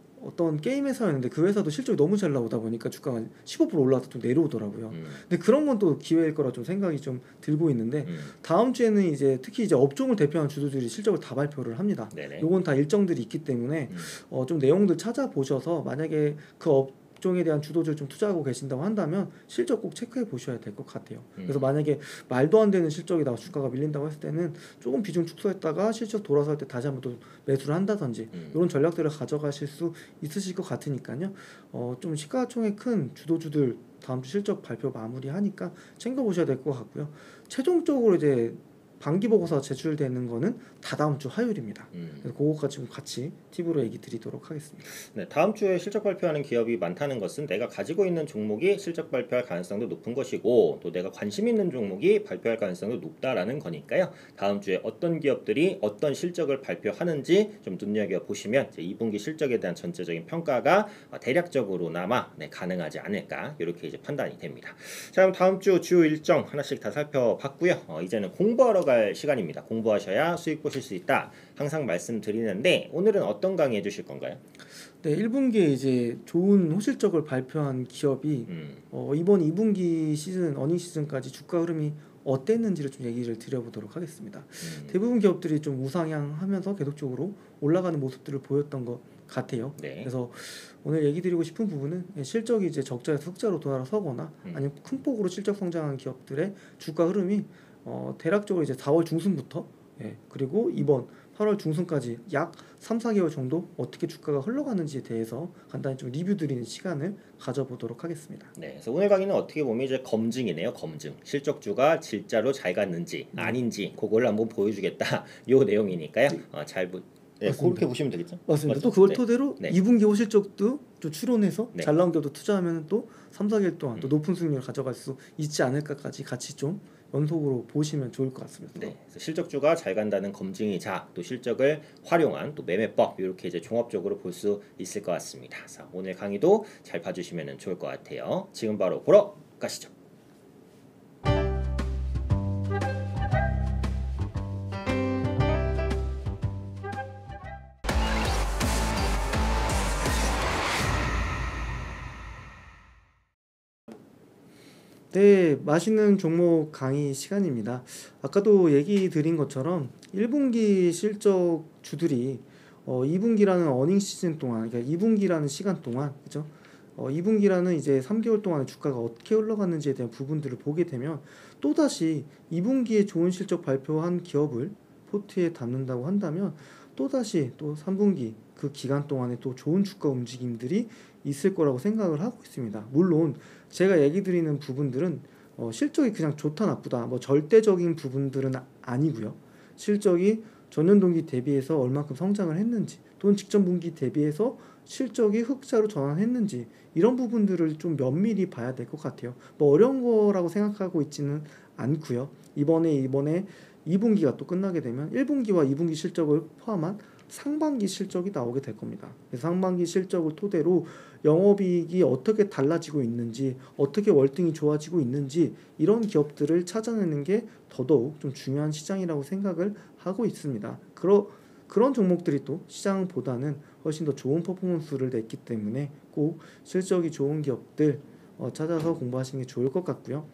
어떤 게임 회사였는데 그 회사도 실적이 너무 잘 나오다 보니까 주가가 십오 퍼센트 올라가서 좀 내려오더라고요. 음. 근데 그런 건 또 기회일 거라 좀 생각이 좀 들고 있는데 음. 다음 주에는 이제 특히 이제 업종을 대표하는 주도들이 실적을 다 발표를 합니다. 네네. 요건 다 일정들이 있기 때문에 음. 어, 좀 내용들 찾아보셔서 만약에 그 업종에 대한 주도주를 좀 투자하고 계신다고 한다면 실적 꼭 체크해 보셔야 될 것 같아요. 음. 그래서 만약에 말도 안 되는 실적이 나와 주가가 밀린다고 했을 때는 조금 비중 축소했다가 실적 돌아설 때 다시 한번 또 매수를 한다든지 음. 이런 전략들을 가져가실 수 있으실 것 같으니까요. 어, 좀 시가총액 큰 주도주들 다음 주 실적 발표 마무리하니까 챙겨보셔야 될 것 같고요. 최종적으로 이제 반기 보고서 제출되는 거는 다다음 주 화요일입니다. 음. 그래서 그거까지 좀 같이 팁으로 얘기 드리도록 하겠습니다. 네, 다음 주에 실적 발표하는 기업이 많다는 것은 내가 가지고 있는 종목이 실적 발표할 가능성도 높은 것이고 또 내가 관심 있는 종목이 발표할 가능성도 높다라는 거니까요. 다음 주에 어떤 기업들이 어떤 실적을 발표하는지 좀 눈여겨보시면 이제 이 분기 실적에 대한 전체적인 평가가 대략적으로나마 네, 가능하지 않을까 이렇게 이제 판단이 됩니다. 자, 그럼 다음 주 주요 일정 하나씩 다 살펴봤고요. 어, 이제는 공부하러 갈 시간입니다. 공부하셔야 수익 보실 수 있다. 항상 말씀드리는데 오늘은 어떤 강의 해주실 건가요? 네, 일 분기에 이제 좋은 호실적을 발표한 기업이 음. 어, 이번 이 분기 시즌 어닝 시즌까지 주가 흐름이 어땠는지를 좀 얘기를 드려보도록 하겠습니다. 음. 대부분 기업들이 좀 우상향하면서 계속적으로 올라가는 모습들을 보였던 것 같아요. 네. 그래서 오늘 얘기 드리고 싶은 부분은 실적이 이제 적자에서 흑자로 돌아서거나 음. 아니면 큰 폭으로 실적 성장한 기업들의 주가 흐름이 어, 대략적으로 이제 사월 중순부터 예, 그리고 이번 팔월 중순까지 약 삼, 사 개월 정도 어떻게 주가가 흘러가는지에 대해서 간단히 좀 리뷰 드리는 시간을 가져보도록 하겠습니다. 네, 그래서 오늘 강의는 어떻게 보면 이제 검증이네요. 검증. 실적주가 진짜로 잘 갔는지 네. 아닌지 그걸 한번 보여주겠다. 요 내용이니까요. 어, 잘 보. 네, 맞습니다. 그렇게 보시면 되겠죠? 맞습니다. 맞죠? 또 그걸 네. 토대로 네. 이 분기 호실적도 또 추론해서 네. 잘 나온 기업도 투자하면 또 삼, 사 개월 동안 또 음. 높은 수익률을 가져갈 수 있지 않을까까지 같이 좀 연속으로 보시면 좋을 것 같습니다. 네, 그래서 실적주가 잘 간다는 검증이자 또 실적을 활용한 또 매매법 이렇게 이제 종합적으로 볼 수 있을 것 같습니다. 자, 오늘 강의도 잘 봐주시면 좋을 것 같아요. 지금 바로 보러 가시죠. 네, 맛있는 종목 강의 시간입니다. 아까도 얘기 드린 것처럼 일 분기 실적 주들이 어, 이 분기라는 어닝 시즌 동안, 그러니까 이 분기라는 시간 동안, 그죠? 어, 이 분기라는 이제 삼 개월 동안의 주가가 어떻게 흘러갔는지에 대한 부분들을 보게 되면 또다시 이 분기에 좋은 실적 발표한 기업을 포트에 담는다고 한다면 또다시 또 삼 분기 그 기간 동안에 또 좋은 주가 움직임들이 있을 거라고 생각을 하고 있습니다. 물론 제가 얘기 드리는 부분들은 어, 실적이 그냥 좋다 나쁘다 뭐 절대적인 부분들은 아니고요. 실적이 전년 동기 대비해서 얼마큼 성장을 했는지, 또는 직전 분기 대비해서 실적이 흑자로 전환했는지, 이런 부분들을 좀 면밀히 봐야 될 것 같아요. 뭐 어려운 거라고 생각하고 있지는 않고요. 이번에 이번에 이 분기가 또 끝나게 되면 일 분기와 이 분기 실적을 포함한 상반기 실적이 나오게 될 겁니다. 상반기 실적을 토대로 영업이익이 어떻게 달라지고 있는지, 어떻게 월등히 좋아지고 있는지, 이런 기업들을 찾아내는 게 더더욱 좀 중요한 시장이라고 생각을 하고 있습니다. 그러, 그런 종목들이 또 시장보다는 훨씬 더 좋은 퍼포먼스를 냈기 때문에 꼭 실적이 좋은 기업들 어, 찾아서 공부하시는 게 좋을 것 같고요.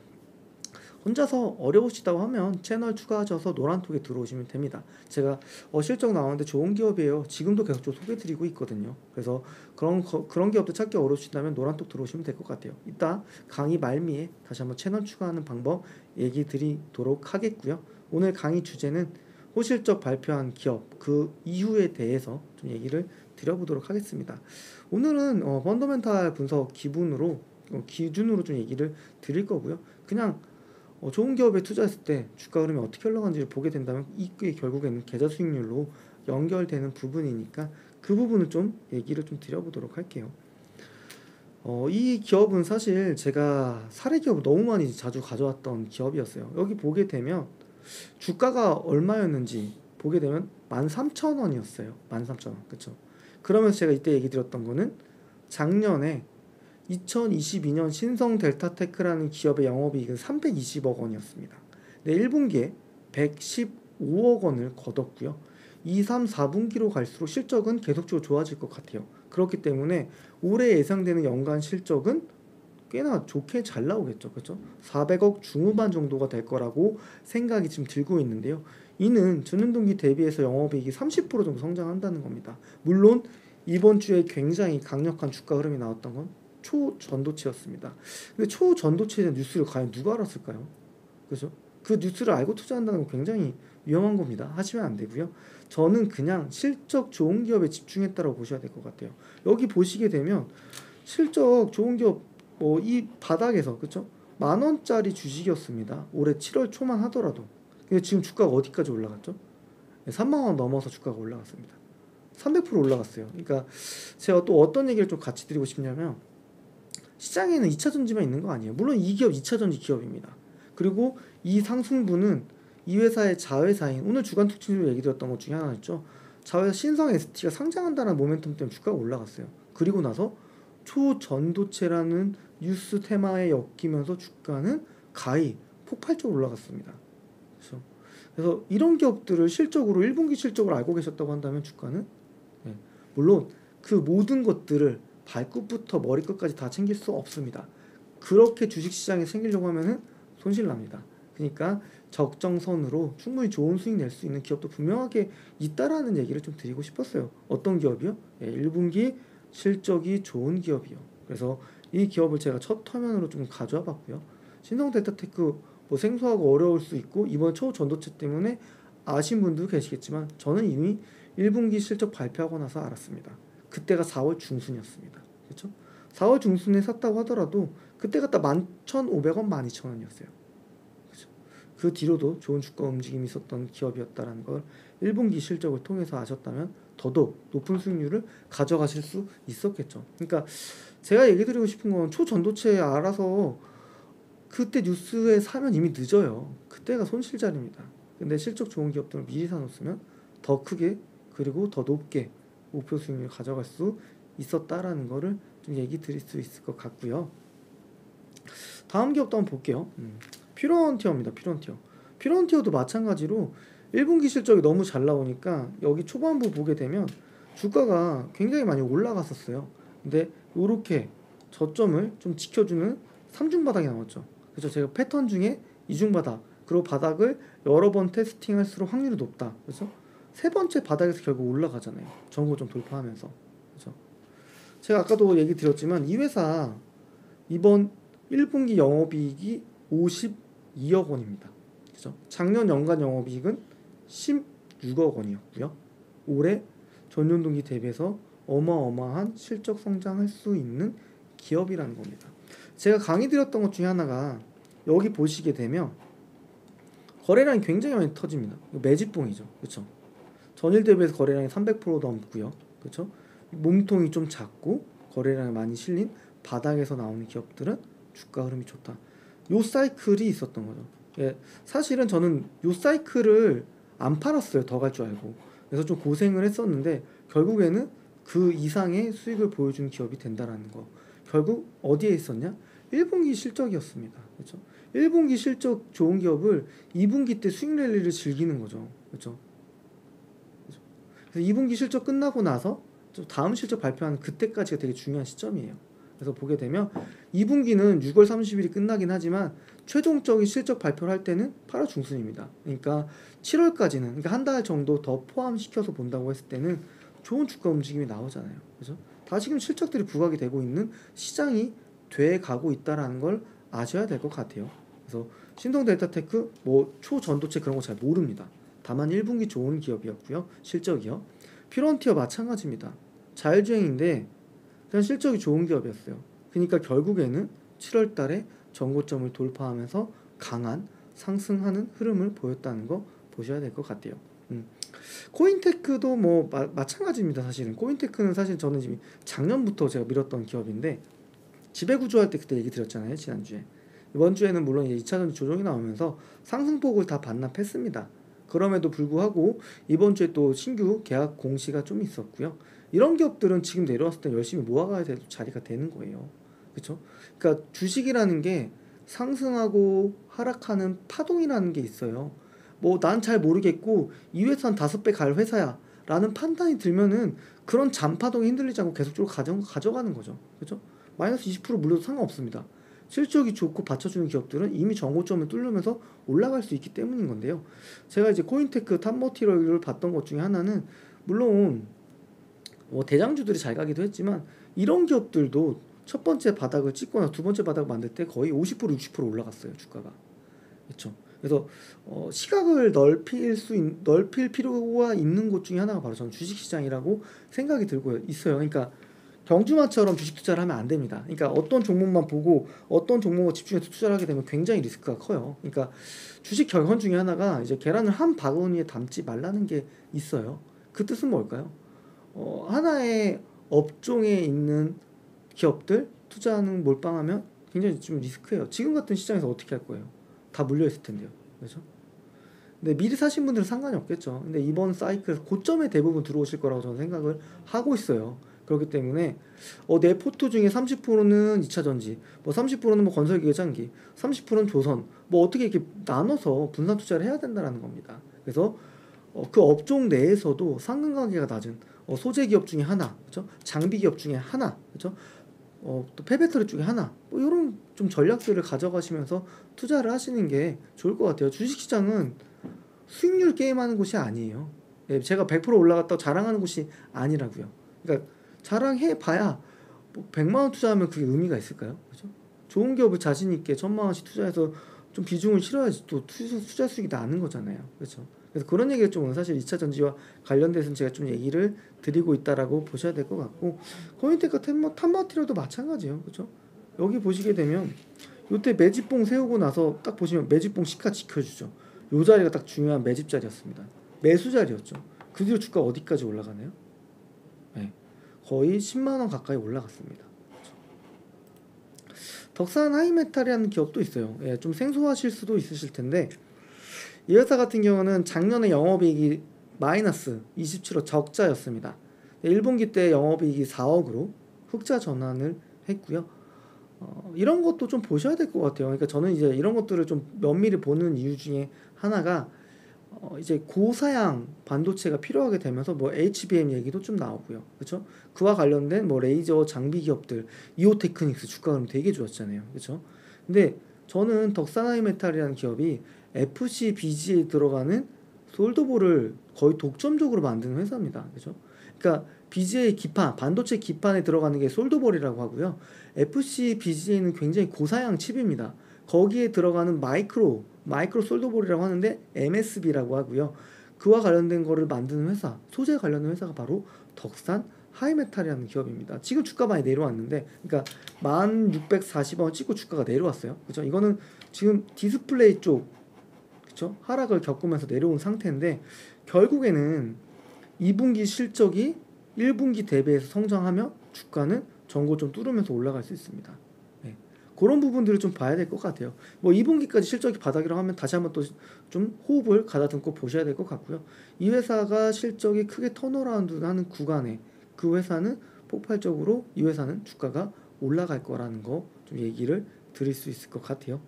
혼자서 어려우시다고 하면 채널 추가하셔서 노란톡에 들어오시면 됩니다. 제가 어, 실적 나오는데 좋은 기업이에요. 지금도 계속 좀 소개드리고 있거든요. 그래서 그런 거, 그런 기업도 찾기 어려우시다면 노란톡 들어오시면 될 것 같아요. 이따 강의 말미에 다시 한번 채널 추가하는 방법 얘기 드리도록 하겠고요. 오늘 강의 주제는 호실적 발표한 기업 그 이후에 대해서 좀 얘기를 드려보도록 하겠습니다. 오늘은 어, 펀더멘탈 분석 기분으로 어, 기준으로 좀 얘기를 드릴 거고요. 그냥 어, 좋은 기업에 투자했을 때 주가 흐름이 어떻게 흘러가는지를 보게 된다면 이게 결국에는 계좌 수익률로 연결되는 부분이니까 그 부분을 좀 얘기를 좀 드려보도록 할게요. 어, 이 기업은 사실 제가 사례 기업을 너무 많이 자주 가져왔던 기업이었어요. 여기 보게 되면 주가가 얼마였는지 보게 되면 만 삼천 원이었어요. 만 삼천 원. 그쵸? 그러면서 제가 이때 얘기 드렸던 거는 작년에 이천이십이 년 신성 델타테크라는 기업의 영업이익은 삼백이십억 원이었습니다. 네, 일 분기에 백십오억 원을 거뒀고요. 이, 삼, 사 분기로 갈수록 실적은 계속적으로 좋아질 것 같아요. 그렇기 때문에 올해 예상되는 연간 실적은 꽤나 좋게 잘 나오겠죠. 그렇죠? 사백억 중후반 정도가 될 거라고 생각이 지금 들고 있는데요. 이는 전년 동기 대비해서 영업이익이 삼십 퍼센트 정도 성장한다는 겁니다. 물론 이번 주에 굉장히 강력한 주가 흐름이 나왔던 건 초전도체였습니다. 근데 초전도체에 대한 뉴스를 과연 누가 알았을까요? 그죠? 그 뉴스를 알고 투자한다는 건 굉장히 위험한 겁니다. 하시면 안 되고요. 저는 그냥 실적 좋은 기업에 집중했다고 보셔야 될 것 같아요. 여기 보시게 되면 실적 좋은 기업 뭐 이 바닥에서 그렇죠? 만 원짜리 주식이었습니다. 올해 칠월 초만 하더라도. 근데 지금 주가가 어디까지 올라갔죠? 삼만 원 넘어서 주가가 올라갔습니다. 삼백 퍼센트 올라갔어요. 그러니까 제가 또 어떤 얘기를 좀 같이 드리고 싶냐면 시장에는 이차전지만 있는 거 아니에요. 물론 이 기업 이차전지 기업입니다. 그리고 이 상승분은 이 회사의 자회사인 오늘 주간 특징으로 얘기 드렸던 것 중에 하나였죠. 자회사 신성 에스티가 상장한다는 모멘텀 때문에 주가가 올라갔어요. 그리고 나서 초전도체라는 뉴스 테마에 엮이면서 주가는 가히 폭발적으로 올라갔습니다. 그렇죠? 그래서 이런 기업들을 실적으로 일 분기 실적을 알고 계셨다고 한다면 주가는 네, 물론 그 모든 것들을 발끝부터 머리끝까지 다 챙길 수 없습니다. 그렇게 주식시장에 챙기려고 하면은 손실납니다. 그러니까 적정선으로 충분히 좋은 수익 낼 수 있는 기업도 분명하게 있다라는 얘기를 좀 드리고 싶었어요. 어떤 기업이요? 예, 일 분기 실적이 좋은 기업이요. 그래서 이 기업을 제가 첫 화면으로 좀 가져와 봤고요. 신성델타테크 뭐 생소하고 어려울 수 있고 이번 초전도체 때문에 아신 분도 계시겠지만 저는 이미 일 분기 실적 발표하고 나서 알았습니다. 그때가 사월 중순이었습니다. 그렇죠? 사월 중순에 샀다고 하더라도 그때 갖다 만 천오백 원, 만 이천 원이었어요. 그렇죠? 그 뒤로도 좋은 주가 움직임이 있었던 기업이었다는 걸 일 분기 실적을 통해서 아셨다면 더더욱 높은 수익률을 가져가실 수 있었겠죠. 그러니까 제가 얘기 드리고 싶은 건 초전도체 알아서 그때 뉴스에 사면 이미 늦어요. 그때가 손실자리입니다. 근데 실적 좋은 기업들을 미리 사놓으면 더 크게 그리고 더 높게 목표 수익률을 가져갈 수 있었다라는 거를 좀 얘기 드릴 수 있을 것 같고요. 다음 기업도 한번 볼게요. 음, 퓨런티어입니다. 퓨런티어. 퓨런티어도 마찬가지로 일 분기 실적이 너무 잘 나오니까 여기 초반부 보게 되면 주가가 굉장히 많이 올라갔었어요. 근데 이렇게 저점을 좀 지켜주는 삼중 바닥이 나왔죠. 그래서 제가 패턴 중에 이중 바닥 그리고 바닥을 여러 번 테스팅할수록 확률이 높다. 그래서 세 번째 바닥에서 결국 올라가잖아요. 전고 좀 돌파하면서. 그렇죠? 제가 아까도 얘기 드렸지만 이 회사 이번 일 분기 영업이익이 오십이억 원입니다. 그렇죠? 작년 연간 영업이익은 십육억 원이었고요. 올해 전년 동기 대비해서 어마어마한 실적 성장할 수 있는 기업이라는 겁니다. 제가 강의 드렸던 것 중에 하나가 여기 보시게 되면 거래량이 굉장히 많이 터집니다. 매집봉이죠. 그렇죠? 전일 대비해서 거래량이 삼백 퍼센트 넘고요. 그렇죠? 몸통이 좀 작고 거래량이 많이 실린 바닥에서 나오는 기업들은 주가 흐름이 좋다. 요 사이클이 있었던 거죠. 예, 사실은 저는 요 사이클을 안 팔았어요. 더 갈 줄 알고. 그래서 좀 고생을 했었는데 결국에는 그 이상의 수익을 보여주는 기업이 된다라는 거. 결국 어디에 있었냐? 일 분기 실적이었습니다. 그렇죠? 일 분기 실적 좋은 기업을 이 분기 때 수익 랠리를 즐기는 거죠. 그렇죠? 그래서 이 분기 실적 끝나고 나서 다음 실적 발표하는 그때까지가 되게 중요한 시점이에요. 그래서 보게 되면 이 분기는 유월 삼십일이 끝나긴 하지만 최종적인 실적 발표를 할 때는 팔월 중순입니다. 그러니까 칠월까지는, 그러니까 한 달 정도 더 포함시켜서 본다고 했을 때는 좋은 주가 움직임이 나오잖아요. 그죠? 다 지금 실적들이 부각이 되고 있는 시장이 돼 가고 있다라는 걸 아셔야 될 것 같아요. 그래서 신동델타테크 뭐 초전도체 그런 거 잘 모릅니다. 다만 일 분기 좋은 기업이었고요. 실적이요. 피런티어 마찬가지입니다. 자율주행인데 그냥 실적이 좋은 기업이었어요. 그러니까 결국에는 칠월 달에 전고점을 돌파하면서 강한 상승하는 흐름을 보였다는 거 보셔야 될 것 같아요. 음. 코인테크도 뭐 마, 마찬가지입니다. 사실은 코인테크는 사실 저는 지금 작년부터 제가 밀었던 기업인데 지배구조 할 때 그때 얘기 드렸잖아요. 지난주에. 이번 주에는 물론 이제 이 차전지 조정이 나오면서 상승폭을 다 반납했습니다. 그럼에도 불구하고 이번 주에 또 신규 계약 공시가 좀 있었고요. 이런 기업들은 지금 내려왔을 때 열심히 모아가야 될 자리가 되는 거예요. 그렇죠? 그러니까 주식이라는 게 상승하고 하락하는 파동이라는 게 있어요. 뭐 난 잘 모르겠고 이 회사는 다섯 배 갈 회사야 라는 판단이 들면은 그런 잔파동에 흔들리지 않고 계속적으로 가져, 가져가는 거죠. 그렇죠? 마이너스 이십 퍼센트 물려도 상관없습니다. 실적이 좋고 받쳐주는 기업들은 이미 정고점을 뚫으면서 올라갈 수 있기 때문인 건데요. 제가 이제 코인테크 탑머티리얼을 봤던 것 중에 하나는 물론 뭐 대장주들이 잘 가기도 했지만 이런 기업들도 첫 번째 바닥을 찍거나 두 번째 바닥을 만들 때 거의 오십 퍼센트 육십 퍼센트 올라갔어요. 주가가. 그렇죠. 그래서 어, 시각을 넓힐 수 있, 넓힐 필요가 있는 곳 중에 하나가 바로 저는 주식시장이라고 생각이 들고 있어요. 그러니까 경주마처럼 주식 투자를 하면 안 됩니다. 그러니까 어떤 종목만 보고 어떤 종목에 집중해서 투자를 하게 되면 굉장히 리스크가 커요. 그러니까 주식 결혼 중에 하나가 이제 계란을 한 바구니에 담지 말라는 게 있어요. 그 뜻은 뭘까요? 어, 하나의 업종에 있는 기업들 투자하는 몰빵하면 굉장히 좀 리스크예요. 지금 같은 시장에서 어떻게 할 거예요? 다 물려 있을 텐데요. 그렇죠? 근데 미리 사신 분들은 상관이 없겠죠. 근데 이번 사이클 고점에 대부분 들어오실 거라고 저는 생각을 하고 있어요. 그렇기 때문에 어, 내 포트 중에 삼십 퍼센트는 이차전지, 뭐 삼십 퍼센트는 뭐 건설기계장기, 삼십 퍼센트는 조선, 뭐 어떻게 이렇게 나눠서 분산 투자를 해야 된다는 겁니다. 그래서 어, 그 업종 내에서도 상관관계가 낮은 어, 소재 기업 중에 하나, 그렇죠? 장비 기업 중에 하나, 그렇죠? 어, 또 폐배터리 중에 하나, 뭐 이런 좀 전략들을 가져가시면서 투자를 하시는 게 좋을 것 같아요. 주식시장은 수익률 게임하는 곳이 아니에요. 예, 제가 백 퍼센트 올라갔다고 자랑하는 곳이 아니라고요. 그러니까 자랑해봐야 뭐 백만 원 투자하면 그게 의미가 있을까요? 그렇죠? 좋은 기업을 자신 있게 천만 원씩 투자해서 좀 비중을 실어야지 또 투자, 투자 수익이 나는 거잖아요. 그렇죠? 그래서 그런 얘기를 좀 오늘 사실 이차전지와 관련돼서 제가 좀 얘기를 드리고 있다라고 보셔야 될 것 같고, 코인테크 탑마티리얼도 마찬가지예요. 그렇죠? 여기 보시게 되면 요때 매집봉 세우고 나서 딱 보시면 매집봉 시가 지켜주죠. 요 자리가 딱 중요한 매집 자리였습니다. 매수 자리였죠. 그 뒤로 주가 어디까지 올라가나요? 네. 거의 십만 원 가까이 올라갔습니다. 그렇죠? 덕산 하이메탈이라는 기업도 있어요. 예, 좀 생소하실 수도 있으실 텐데 이 회사 같은 경우는 작년에 영업이익이 마이너스 이십칠억 적자였습니다. 일 분기 때 영업이익이 사억으로 흑자 전환을 했고요. 어, 이런 것도 좀 보셔야 될 것 같아요. 그러니까 저는 이제 이런 것들을 좀 면밀히 보는 이유 중에 하나가 어, 이제 고사양 반도체가 필요하게 되면서 뭐 에이치비엠 얘기도 좀 나오고요. 그렇죠? 그와 관련된 뭐 레이저 장비 기업들, 이오테크닉스 주가 흐름 되게 좋았잖아요. 그렇죠? 근데 저는 덕산하이메탈이라는 기업이 에프씨 비지에 들어가는 솔더볼을 거의 독점적으로 만드는 회사입니다. 그렇죠? 그러니까 비지에이 기판, 반도체 기판에 들어가는 게 솔더볼이라고 하고요. 에프씨 비지에이는 굉장히 고사양 칩입니다. 거기에 들어가는 마이크로, 마이크로 솔더볼이라고 하는데 엠에스비라고 하고요. 그와 관련된 거를 만드는 회사, 소재 관련된 회사가 바로 덕산 하이메탈이라는 기업입니다. 지금 주가 많이 내려왔는데, 그러니까 만 육백사십 원 찍고 주가가 내려왔어요. 그렇죠? 이거는 지금 디스플레이 쪽, 그렇죠? 하락을 겪으면서 내려온 상태인데 결국에는 이 분기 실적이 일 분기 대비해서 성장하면 주가는 전고 좀 뚫으면서 올라갈 수 있습니다. 네. 그런 부분들을 좀 봐야 될 것 같아요. 뭐 이 분기까지 실적이 바닥이라고 하면 다시 한번 또 좀 호흡을 가다듬고 보셔야 될 것 같고요. 이 회사가 실적이 크게 턴어라운드하는 구간에 그 회사는 폭발적으로 이 회사는 주가가 올라갈 거라는 거 좀 얘기를 드릴 수 있을 것 같아요.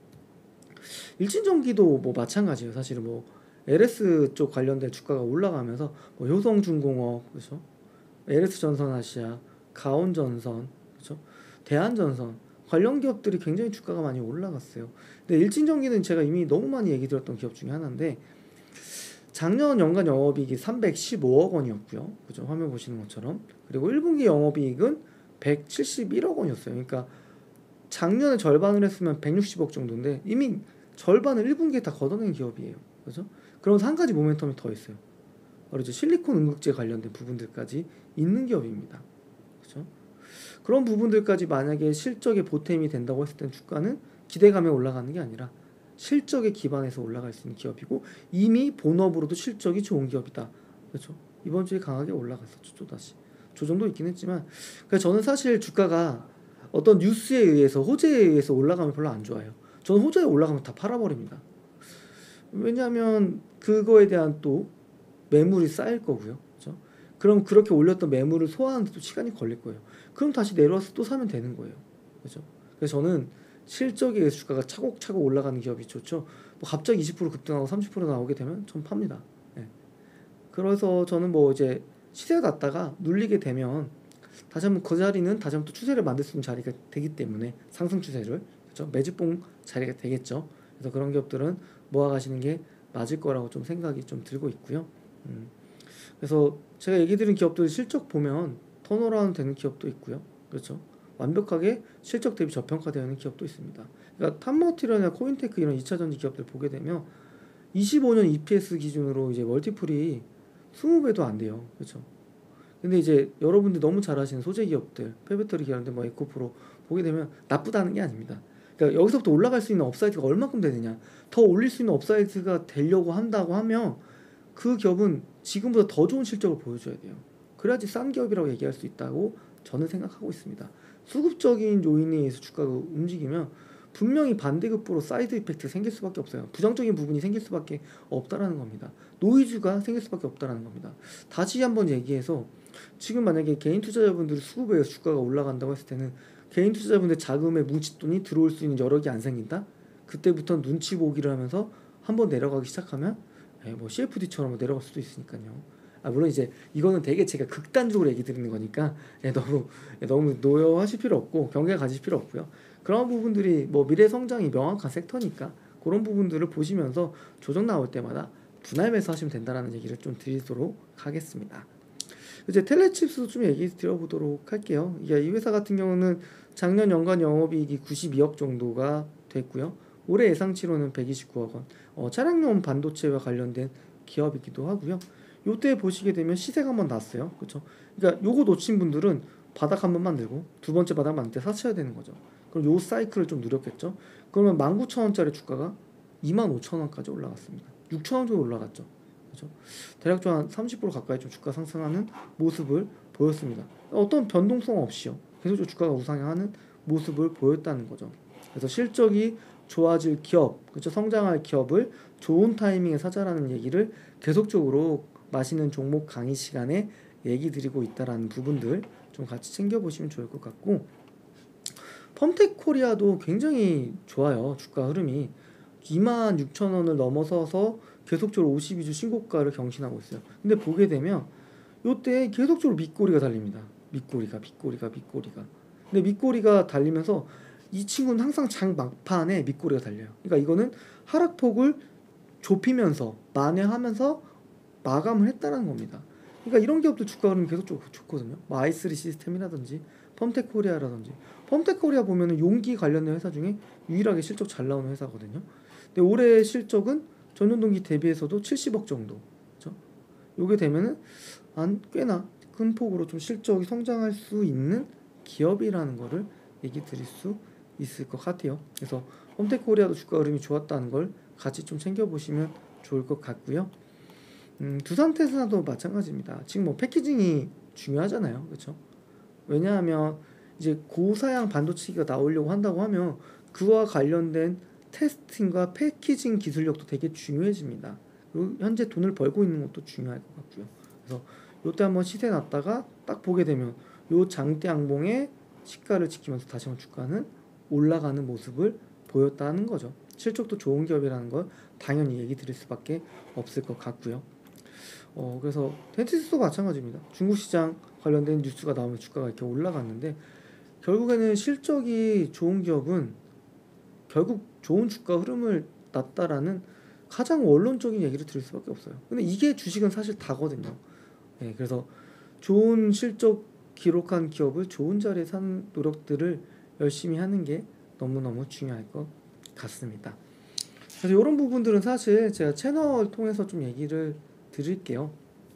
일진전기도 뭐 마찬가지예요. 사실은 뭐 엘에스 쪽 관련된 주가가 올라가면서 뭐 효성중공업, 그렇죠? 엘에스전선아시아, 가온전선, 그렇죠? 대한전선 관련 기업들이 굉장히 주가가 많이 올라갔어요. 근데 일진전기는 제가 이미 너무 많이 얘기 드렸던 기업 중에 하나인데 작년 연간 영업이익이 삼백십오억 원이었고요. 그죠? 화면 보시는 것처럼. 그리고 일 분기 영업이익은 백칠십일억 원이었어요. 그러니까 작년에 절반을 했으면 백육십억 정도인데 이미 절반을 일 분기에 다 걷어낸 기업이에요. 그죠? 그러면서 한 가지 모멘텀이 더 있어요. 바로 이제 실리콘 응급제 관련된 부분들까지 있는 기업입니다. 그죠? 그런 부분들까지 만약에 실적에 보탬이 된다고 했을 땐 주가는 기대감에 올라가는 게 아니라 실적에 기반해서 올라갈 수 있는 기업이고 이미 본업으로도 실적이 좋은 기업이다. 그렇죠? 이번 주에 강하게 올라갔었죠. 또다시 조정도 있긴 했지만 그러니까 저는 사실 주가가 어떤 뉴스에 의해서 호재에 의해서 올라가면 별로 안 좋아요. 저는 호재에 올라가면 다 팔아버립니다. 왜냐하면 그거에 대한 또 매물이 쌓일 거고요. 그렇죠? 그럼 그렇게 올렸던 매물을 소화하는데 또 시간이 걸릴 거예요. 그럼 다시 내려와서 또 사면 되는 거예요. 그렇죠? 그래서 저는 실적에 의해서 주가가 차곡차곡 올라가는 기업이 좋죠. 뭐 갑자기 이십 퍼센트 급등하고 삼십 퍼센트 나오게 되면 전 팝니다. 네. 그래서 저는 뭐 이제 시세가 났다가 눌리게 되면 다시 한번 그 자리는 다시 한번 또 추세를 만들 수 있는 자리가 되기 때문에 상승 추세를 그렇죠? 매집봉 자리가 되겠죠. 그래서 그런 기업들은 모아가시는 게 맞을 거라고 좀 생각이 좀 들고 있고요. 음. 그래서 제가 얘기 드린 기업들 실적 보면 턴어라운드 되는 기업도 있고요. 그렇죠? 완벽하게 실적 대비 저평가되어 있는 기업도 있습니다. 그러니까 탑머티리얼이나 코인테크 이런 이차전지 기업들 보게 되면 이십오 년 이피에스 기준으로 이제 멀티플이 이십 배도 안 돼요. 그렇죠? 근데 이제 여러분들 너무 잘 아시는 소재 기업들, 폐배터리 기업들, 뭐 에코프로 보게 되면 나쁘다는 게 아닙니다. 그러니까 여기서부터 올라갈 수 있는 업사이드가 얼마큼 되느냐, 더 올릴 수 있는 업사이드가 되려고 한다고 하면 그 기업은 지금보다 더 좋은 실적을 보여줘야 돼요. 그래야지 싼 기업이라고 얘기할 수 있다고 저는 생각하고 있습니다. 수급적인 요인에 의해서 주가가 움직이면 분명히 반대급부로 사이드 이펙트가 생길 수밖에 없어요. 부정적인 부분이 생길 수밖에 없다라는 겁니다. 노이즈가 생길 수밖에 없다라는 겁니다. 다시 한번 얘기해서 지금 만약에 개인 투자자분들이 수급에 의해서 주가가 올라간다고 했을 때는 개인 투자자분들 자금에 뭉칫돈이 들어올 수 있는 여력이 안 생긴다? 그때부터 눈치 보기를 하면서 한번 내려가기 시작하면 예, 뭐 씨에프디처럼 내려갈 수도 있으니까요. 아 물론 이제 이거는 되게 제가 극단적으로 얘기 드리는 거니까 예, 너무 예, 너무 노여하실 필요 없고 경계가 가질 필요 없고요. 그런 부분들이 뭐 미래 성장이 명확한 섹터니까 그런 부분들을 보시면서 조정 나올 때마다 분할 매수하시면 된다라는 얘기를 좀 드리도록 하겠습니다. 이제 텔레칩스도 좀 얘기 드려보도록 할게요. 이 회사 같은 경우는 작년 연간 영업이익이 구십이억 정도가 됐고요. 올해 예상치로는 백이십구억 원. 어, 차량용 반도체와 관련된 기업이기도 하고요. 요때 보시게 되면 시세가 한번 났어요. 그렇죠? 그러니까 요거 놓친 분들은 바닥 한번 만들고 두 번째 바닥 만들 때 사셔야 되는 거죠. 그럼 요 사이클을 좀 누렸겠죠. 그러면 만 구천 원짜리 주가가 이만 오천 원까지 올라갔습니다. 육천 원 정도 올라갔죠. 그렇죠? 대략적으로 한 삼십 퍼센트 가까이 좀 주가 상승하는 모습을 보였습니다. 어떤 변동성 없이요. 계속 주가가 우상향하는 모습을 보였다는 거죠. 그래서 실적이 좋아질 기업, 그렇죠? 성장할 기업을 좋은 타이밍에 사자라는 얘기를 계속적으로 맛있는 종목 강의 시간에 얘기 드리고 있다라는 부분들 좀 같이 챙겨보시면 좋을 것 같고, 펌텍 코리아도 굉장히 좋아요. 주가 흐름이 이만 육천 원을 넘어서서 계속적으로 오십이 주 신고가를 경신하고 있어요. 근데 보게 되면 요때 계속적으로 밑꼬리가 달립니다. 밑꼬리가 밑꼬리가 밑꼬리가 근데 밑꼬리가 달리면서 이 친구는 항상 장 막판에 밑꼬리가 달려요. 그러니까 이거는 하락폭을 좁히면서 만회하면서 마감을 했다는 겁니다. 그러니까 이런 기업도 주가 흐름이 계속 좋, 좋거든요. 뭐 아이쓰리 시스템이라든지 펌텍 코리아라든지. 펌텍 코리아 보면은 용기 관련된 회사 중에 유일하게 실적 잘 나오는 회사거든요. 근데 올해 실적은 전년 동기 대비해서도 칠십억 정도. 그렇죠? 요게 되면은 한 꽤나 큰 폭으로 좀 실적이 성장할 수 있는 기업이라는 거를 얘기 드릴 수 있을 것 같아요. 그래서 펌텍 코리아도 주가 흐름이 좋았다는 걸 같이 좀 챙겨보시면 좋을 것 같고요. 음, 두산테스나도 마찬가지입니다. 지금 뭐 패키징이 중요하잖아요, 그렇죠? 왜냐하면 이제 고사양 반도체가 나오려고 한다고 하면 그와 관련된 테스팅과 패키징 기술력도 되게 중요해집니다. 그리고 현재 돈을 벌고 있는 것도 중요할 것 같고요. 그래서 요때 한번 시세 났다가 딱 보게 되면 요 장대 양봉의 시가를 지키면서 다시 한번 주가는 올라가는 모습을 보였다는 거죠. 실적도 좋은 기업이라는 걸 당연히 얘기 드릴 수밖에 없을 것 같고요. 어 그래서 텐티스도 마찬가지입니다. 중국 시장 관련된 뉴스가 나오면 주가가 이렇게 올라갔는데 결국에는 실적이 좋은 기업은 결국 좋은 주가 흐름을 놨다라는 가장 원론적인 얘기를 드릴 수밖에 없어요. 근데 이게 주식은 사실 다거든요. 네, 그래서 좋은 실적 기록한 기업을 좋은 자리에 사는 노력들을 열심히 하는 게 너무너무 중요할 것 같습니다. 그래서 이런 부분들은 사실 제가 채널 통해서 좀 얘기를 드릴게요.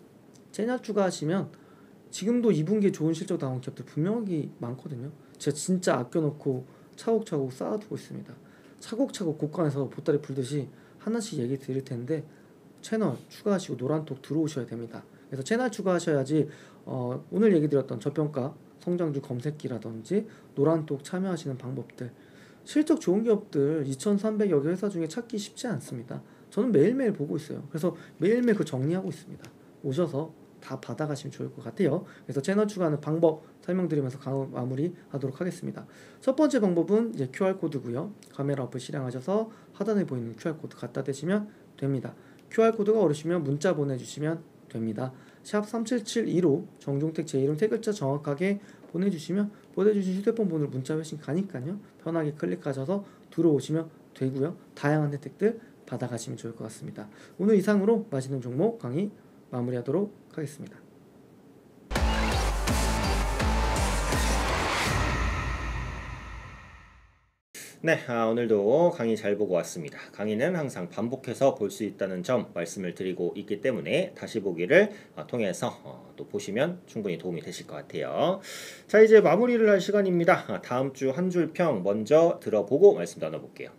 채널 추가하시면 지금도 이 분기에 좋은 실적 나온 기업들 분명히 많거든요. 제가 진짜 아껴놓고 차곡차곡 쌓아두고 있습니다. 차곡차곡 곳간에서 보따리 풀듯이 하나씩 얘기 드릴 텐데 채널 추가하시고 노란톡 들어오셔야 됩니다. 그래서 채널 추가하셔야지 어, 오늘 얘기 드렸던 저평가 성장주 검색기라든지 노란톡 참여하시는 방법들, 실적 좋은 기업들 이천삼백여 개 회사 중에 찾기 쉽지 않습니다. 저는 매일매일 보고 있어요. 그래서 매일매일 그 정리하고 있습니다. 오셔서 다 받아가시면 좋을 것 같아요. 그래서 채널 추가하는 방법 설명드리면서 강의 마무리하도록 하겠습니다. 첫 번째 방법은 이제 큐알코드고요. 카메라 어플 실행하셔서 하단에 보이는 큐알코드 갖다 대시면 됩니다. 큐알코드가 어려우시면 문자 보내주시면 됩니다. 샵 삼칠칠이로 정종택 제 이름 세 글자 정확하게 보내주시면 보내주신 휴대폰 번호로 문자 회신 가니까요. 편하게 클릭하셔서 들어오시면 되고요. 다양한 혜택들 받아가시면 좋을 것 같습니다. 오늘 이상으로 맛있는 종목 강의 마무리하도록 하겠습니다. 네, 아, 오늘도 강의 잘 보고 왔습니다. 강의는 항상 반복해서 볼 수 있다는 점 말씀을 드리고 있기 때문에 다시 보기를 어, 통해서 어, 또 보시면 충분히 도움이 되실 것 같아요. 자, 이제 마무리를 할 시간입니다. 아, 다음 주 한 줄 평 먼저 들어보고 말씀 나눠볼게요.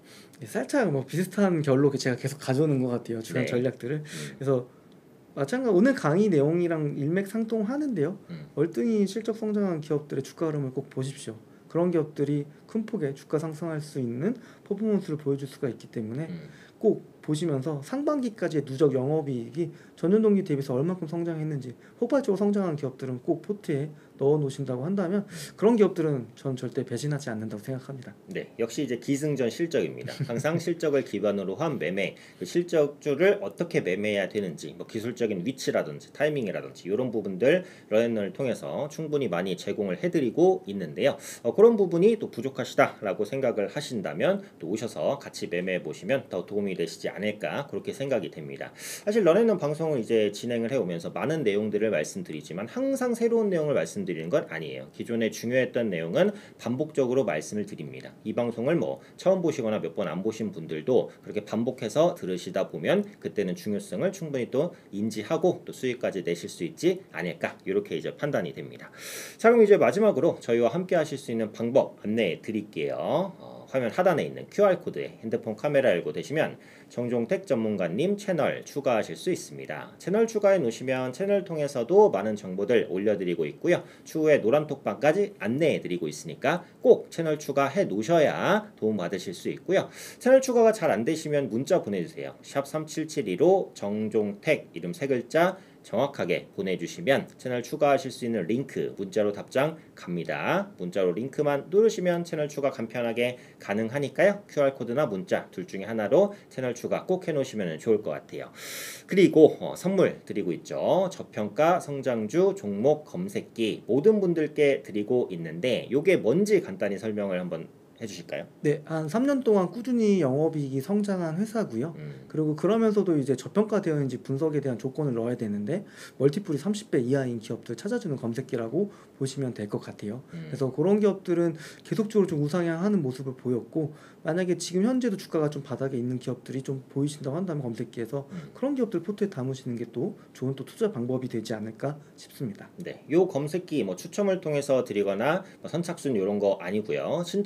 살짝 뭐 비슷한 결로 제가 계속 가져오는 것 같아요. 주간 네. 전략들을. 음. 그래서 마찬가지 오늘 강의 내용이랑 일맥상통하는데요. 음. 월등히 실적 성장한 기업들의 주가 흐름을 꼭 보십시오. 그런 기업들이 큰 폭의 주가 상승할 수 있는 퍼포먼스를 보여줄 수가 있기 때문에 음. 꼭 보시면서 상반기까지의 누적 영업이익이 전년 동기 대비해서 얼마큼 성장했는지 폭발적으로 성장한 기업들은 꼭 포트에 넣어 놓으신다고 한다면 그런 기업들은 전 절대 배신하지 않는다고 생각합니다. 네, 역시 이제 기승전 실적입니다. 항상 실적을 기반으로 한 매매, 그 실적주를 어떻게 매매해야 되는지, 뭐 기술적인 위치라든지 타이밍이라든지 이런 부분들 런앤런을 통해서 충분히 많이 제공을 해드리고 있는데요. 어, 그런 부분이 또 부족하시다라고 생각을 하신다면 또 오셔서 같이 매매해 보시면 더 도움이 되시지 않을까 그렇게 생각이 됩니다. 사실 런앤런 방송을 이제 진행을 해오면서 많은 내용들을 말씀드리지만 항상 새로운 내용을 말씀드리는 건 아니에요. 기존에 중요했던 내용은 반복적으로 말씀을 드립니다. 이 방송을 뭐 처음 보시거나 몇 번 안 보신 분들도 그렇게 반복해서 들으시다 보면 그때는 중요성을 충분히 또 인지하고 또 수익까지 내실 수 있지 않을까 이렇게 이제 판단이 됩니다. 자, 그럼 이제 마지막으로 저희와 함께 하실 수 있는 방법 안내해 드릴게요. 어, 화면 하단에 있는 큐알코드에 핸드폰 카메라 열고 되시면 정종택 전문가님 채널 추가하실 수 있습니다. 채널 추가해 놓으시면 채널 통해서도 많은 정보들 올려드리고 있고요. 추후에 노란톡방까지 안내해 드리고 있으니까 꼭 채널 추가해 놓으셔야 도움 받으실 수 있고요. 채널 추가가 잘 안 되시면 문자 보내주세요. 샵 삼칠칠이로 정종택 이름 세 글자 정확하게 보내주시면 채널 추가하실 수 있는 링크 문자로 답장 갑니다. 문자로 링크만 누르시면 채널 추가 간편하게 가능하니까요. 큐알코드나 문자 둘 중에 하나로 채널 추가 꼭 해놓으시면 좋을 것 같아요. 그리고 어, 선물 드리고 있죠. 저평가 성장주 종목 검색기 모든 분들께 드리고 있는데 요게 뭔지 간단히 설명을 한번 해주실까요? 네, 한 삼 년 동안 꾸준히 영업이익이 성장한 회사고요. 음. 그리고 그러면서도 이제 저평가되어있는지 분석에 대한 조건을 넣어야 되는데 멀티플이 삼십 배 이하인 기업들 찾아주는 검색기라고 보시면 될 것 같아요. 음. 그래서 그런 기업들은 계속적으로 좀 우상향하는 모습을 보였고 만약에 지금 현재도 주가가 좀 바닥에 있는 기업들이 좀 보이신다고 한다면 검색기에서 음. 그런 기업들 포트에 담으시는 게 또 좋은 또 투자 방법이 되지 않을까 싶습니다. 네, 요 검색기 뭐 추첨을 통해서 드리거나 뭐 선착순 이런 거 아니고요. 신청해 주신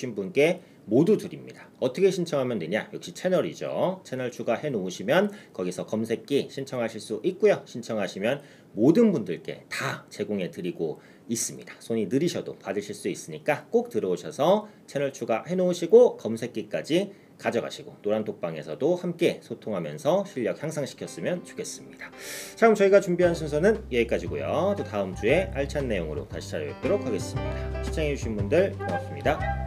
해주신 분께 모두 드립니다. 어떻게 신청하면 되냐? 역시 채널이죠. 채널 추가해 놓으시면 거기서 검색기 신청하실 수 있고요. 신청하시면 모든 분들께 다 제공해 드리고 있습니다. 손이 느리셔도 받으실 수 있으니까 꼭 들어오셔서 채널 추가해 놓으시고 검색기까지 가져가시고 노란톡방에서도 함께 소통하면서 실력 향상시켰으면 좋겠습니다. 자, 그럼 저희가 준비한 순서는 여기까지고요. 또 다음 주에 알찬 내용으로 다시 찾아뵙도록 하겠습니다. 시청해주신 분들 고맙습니다.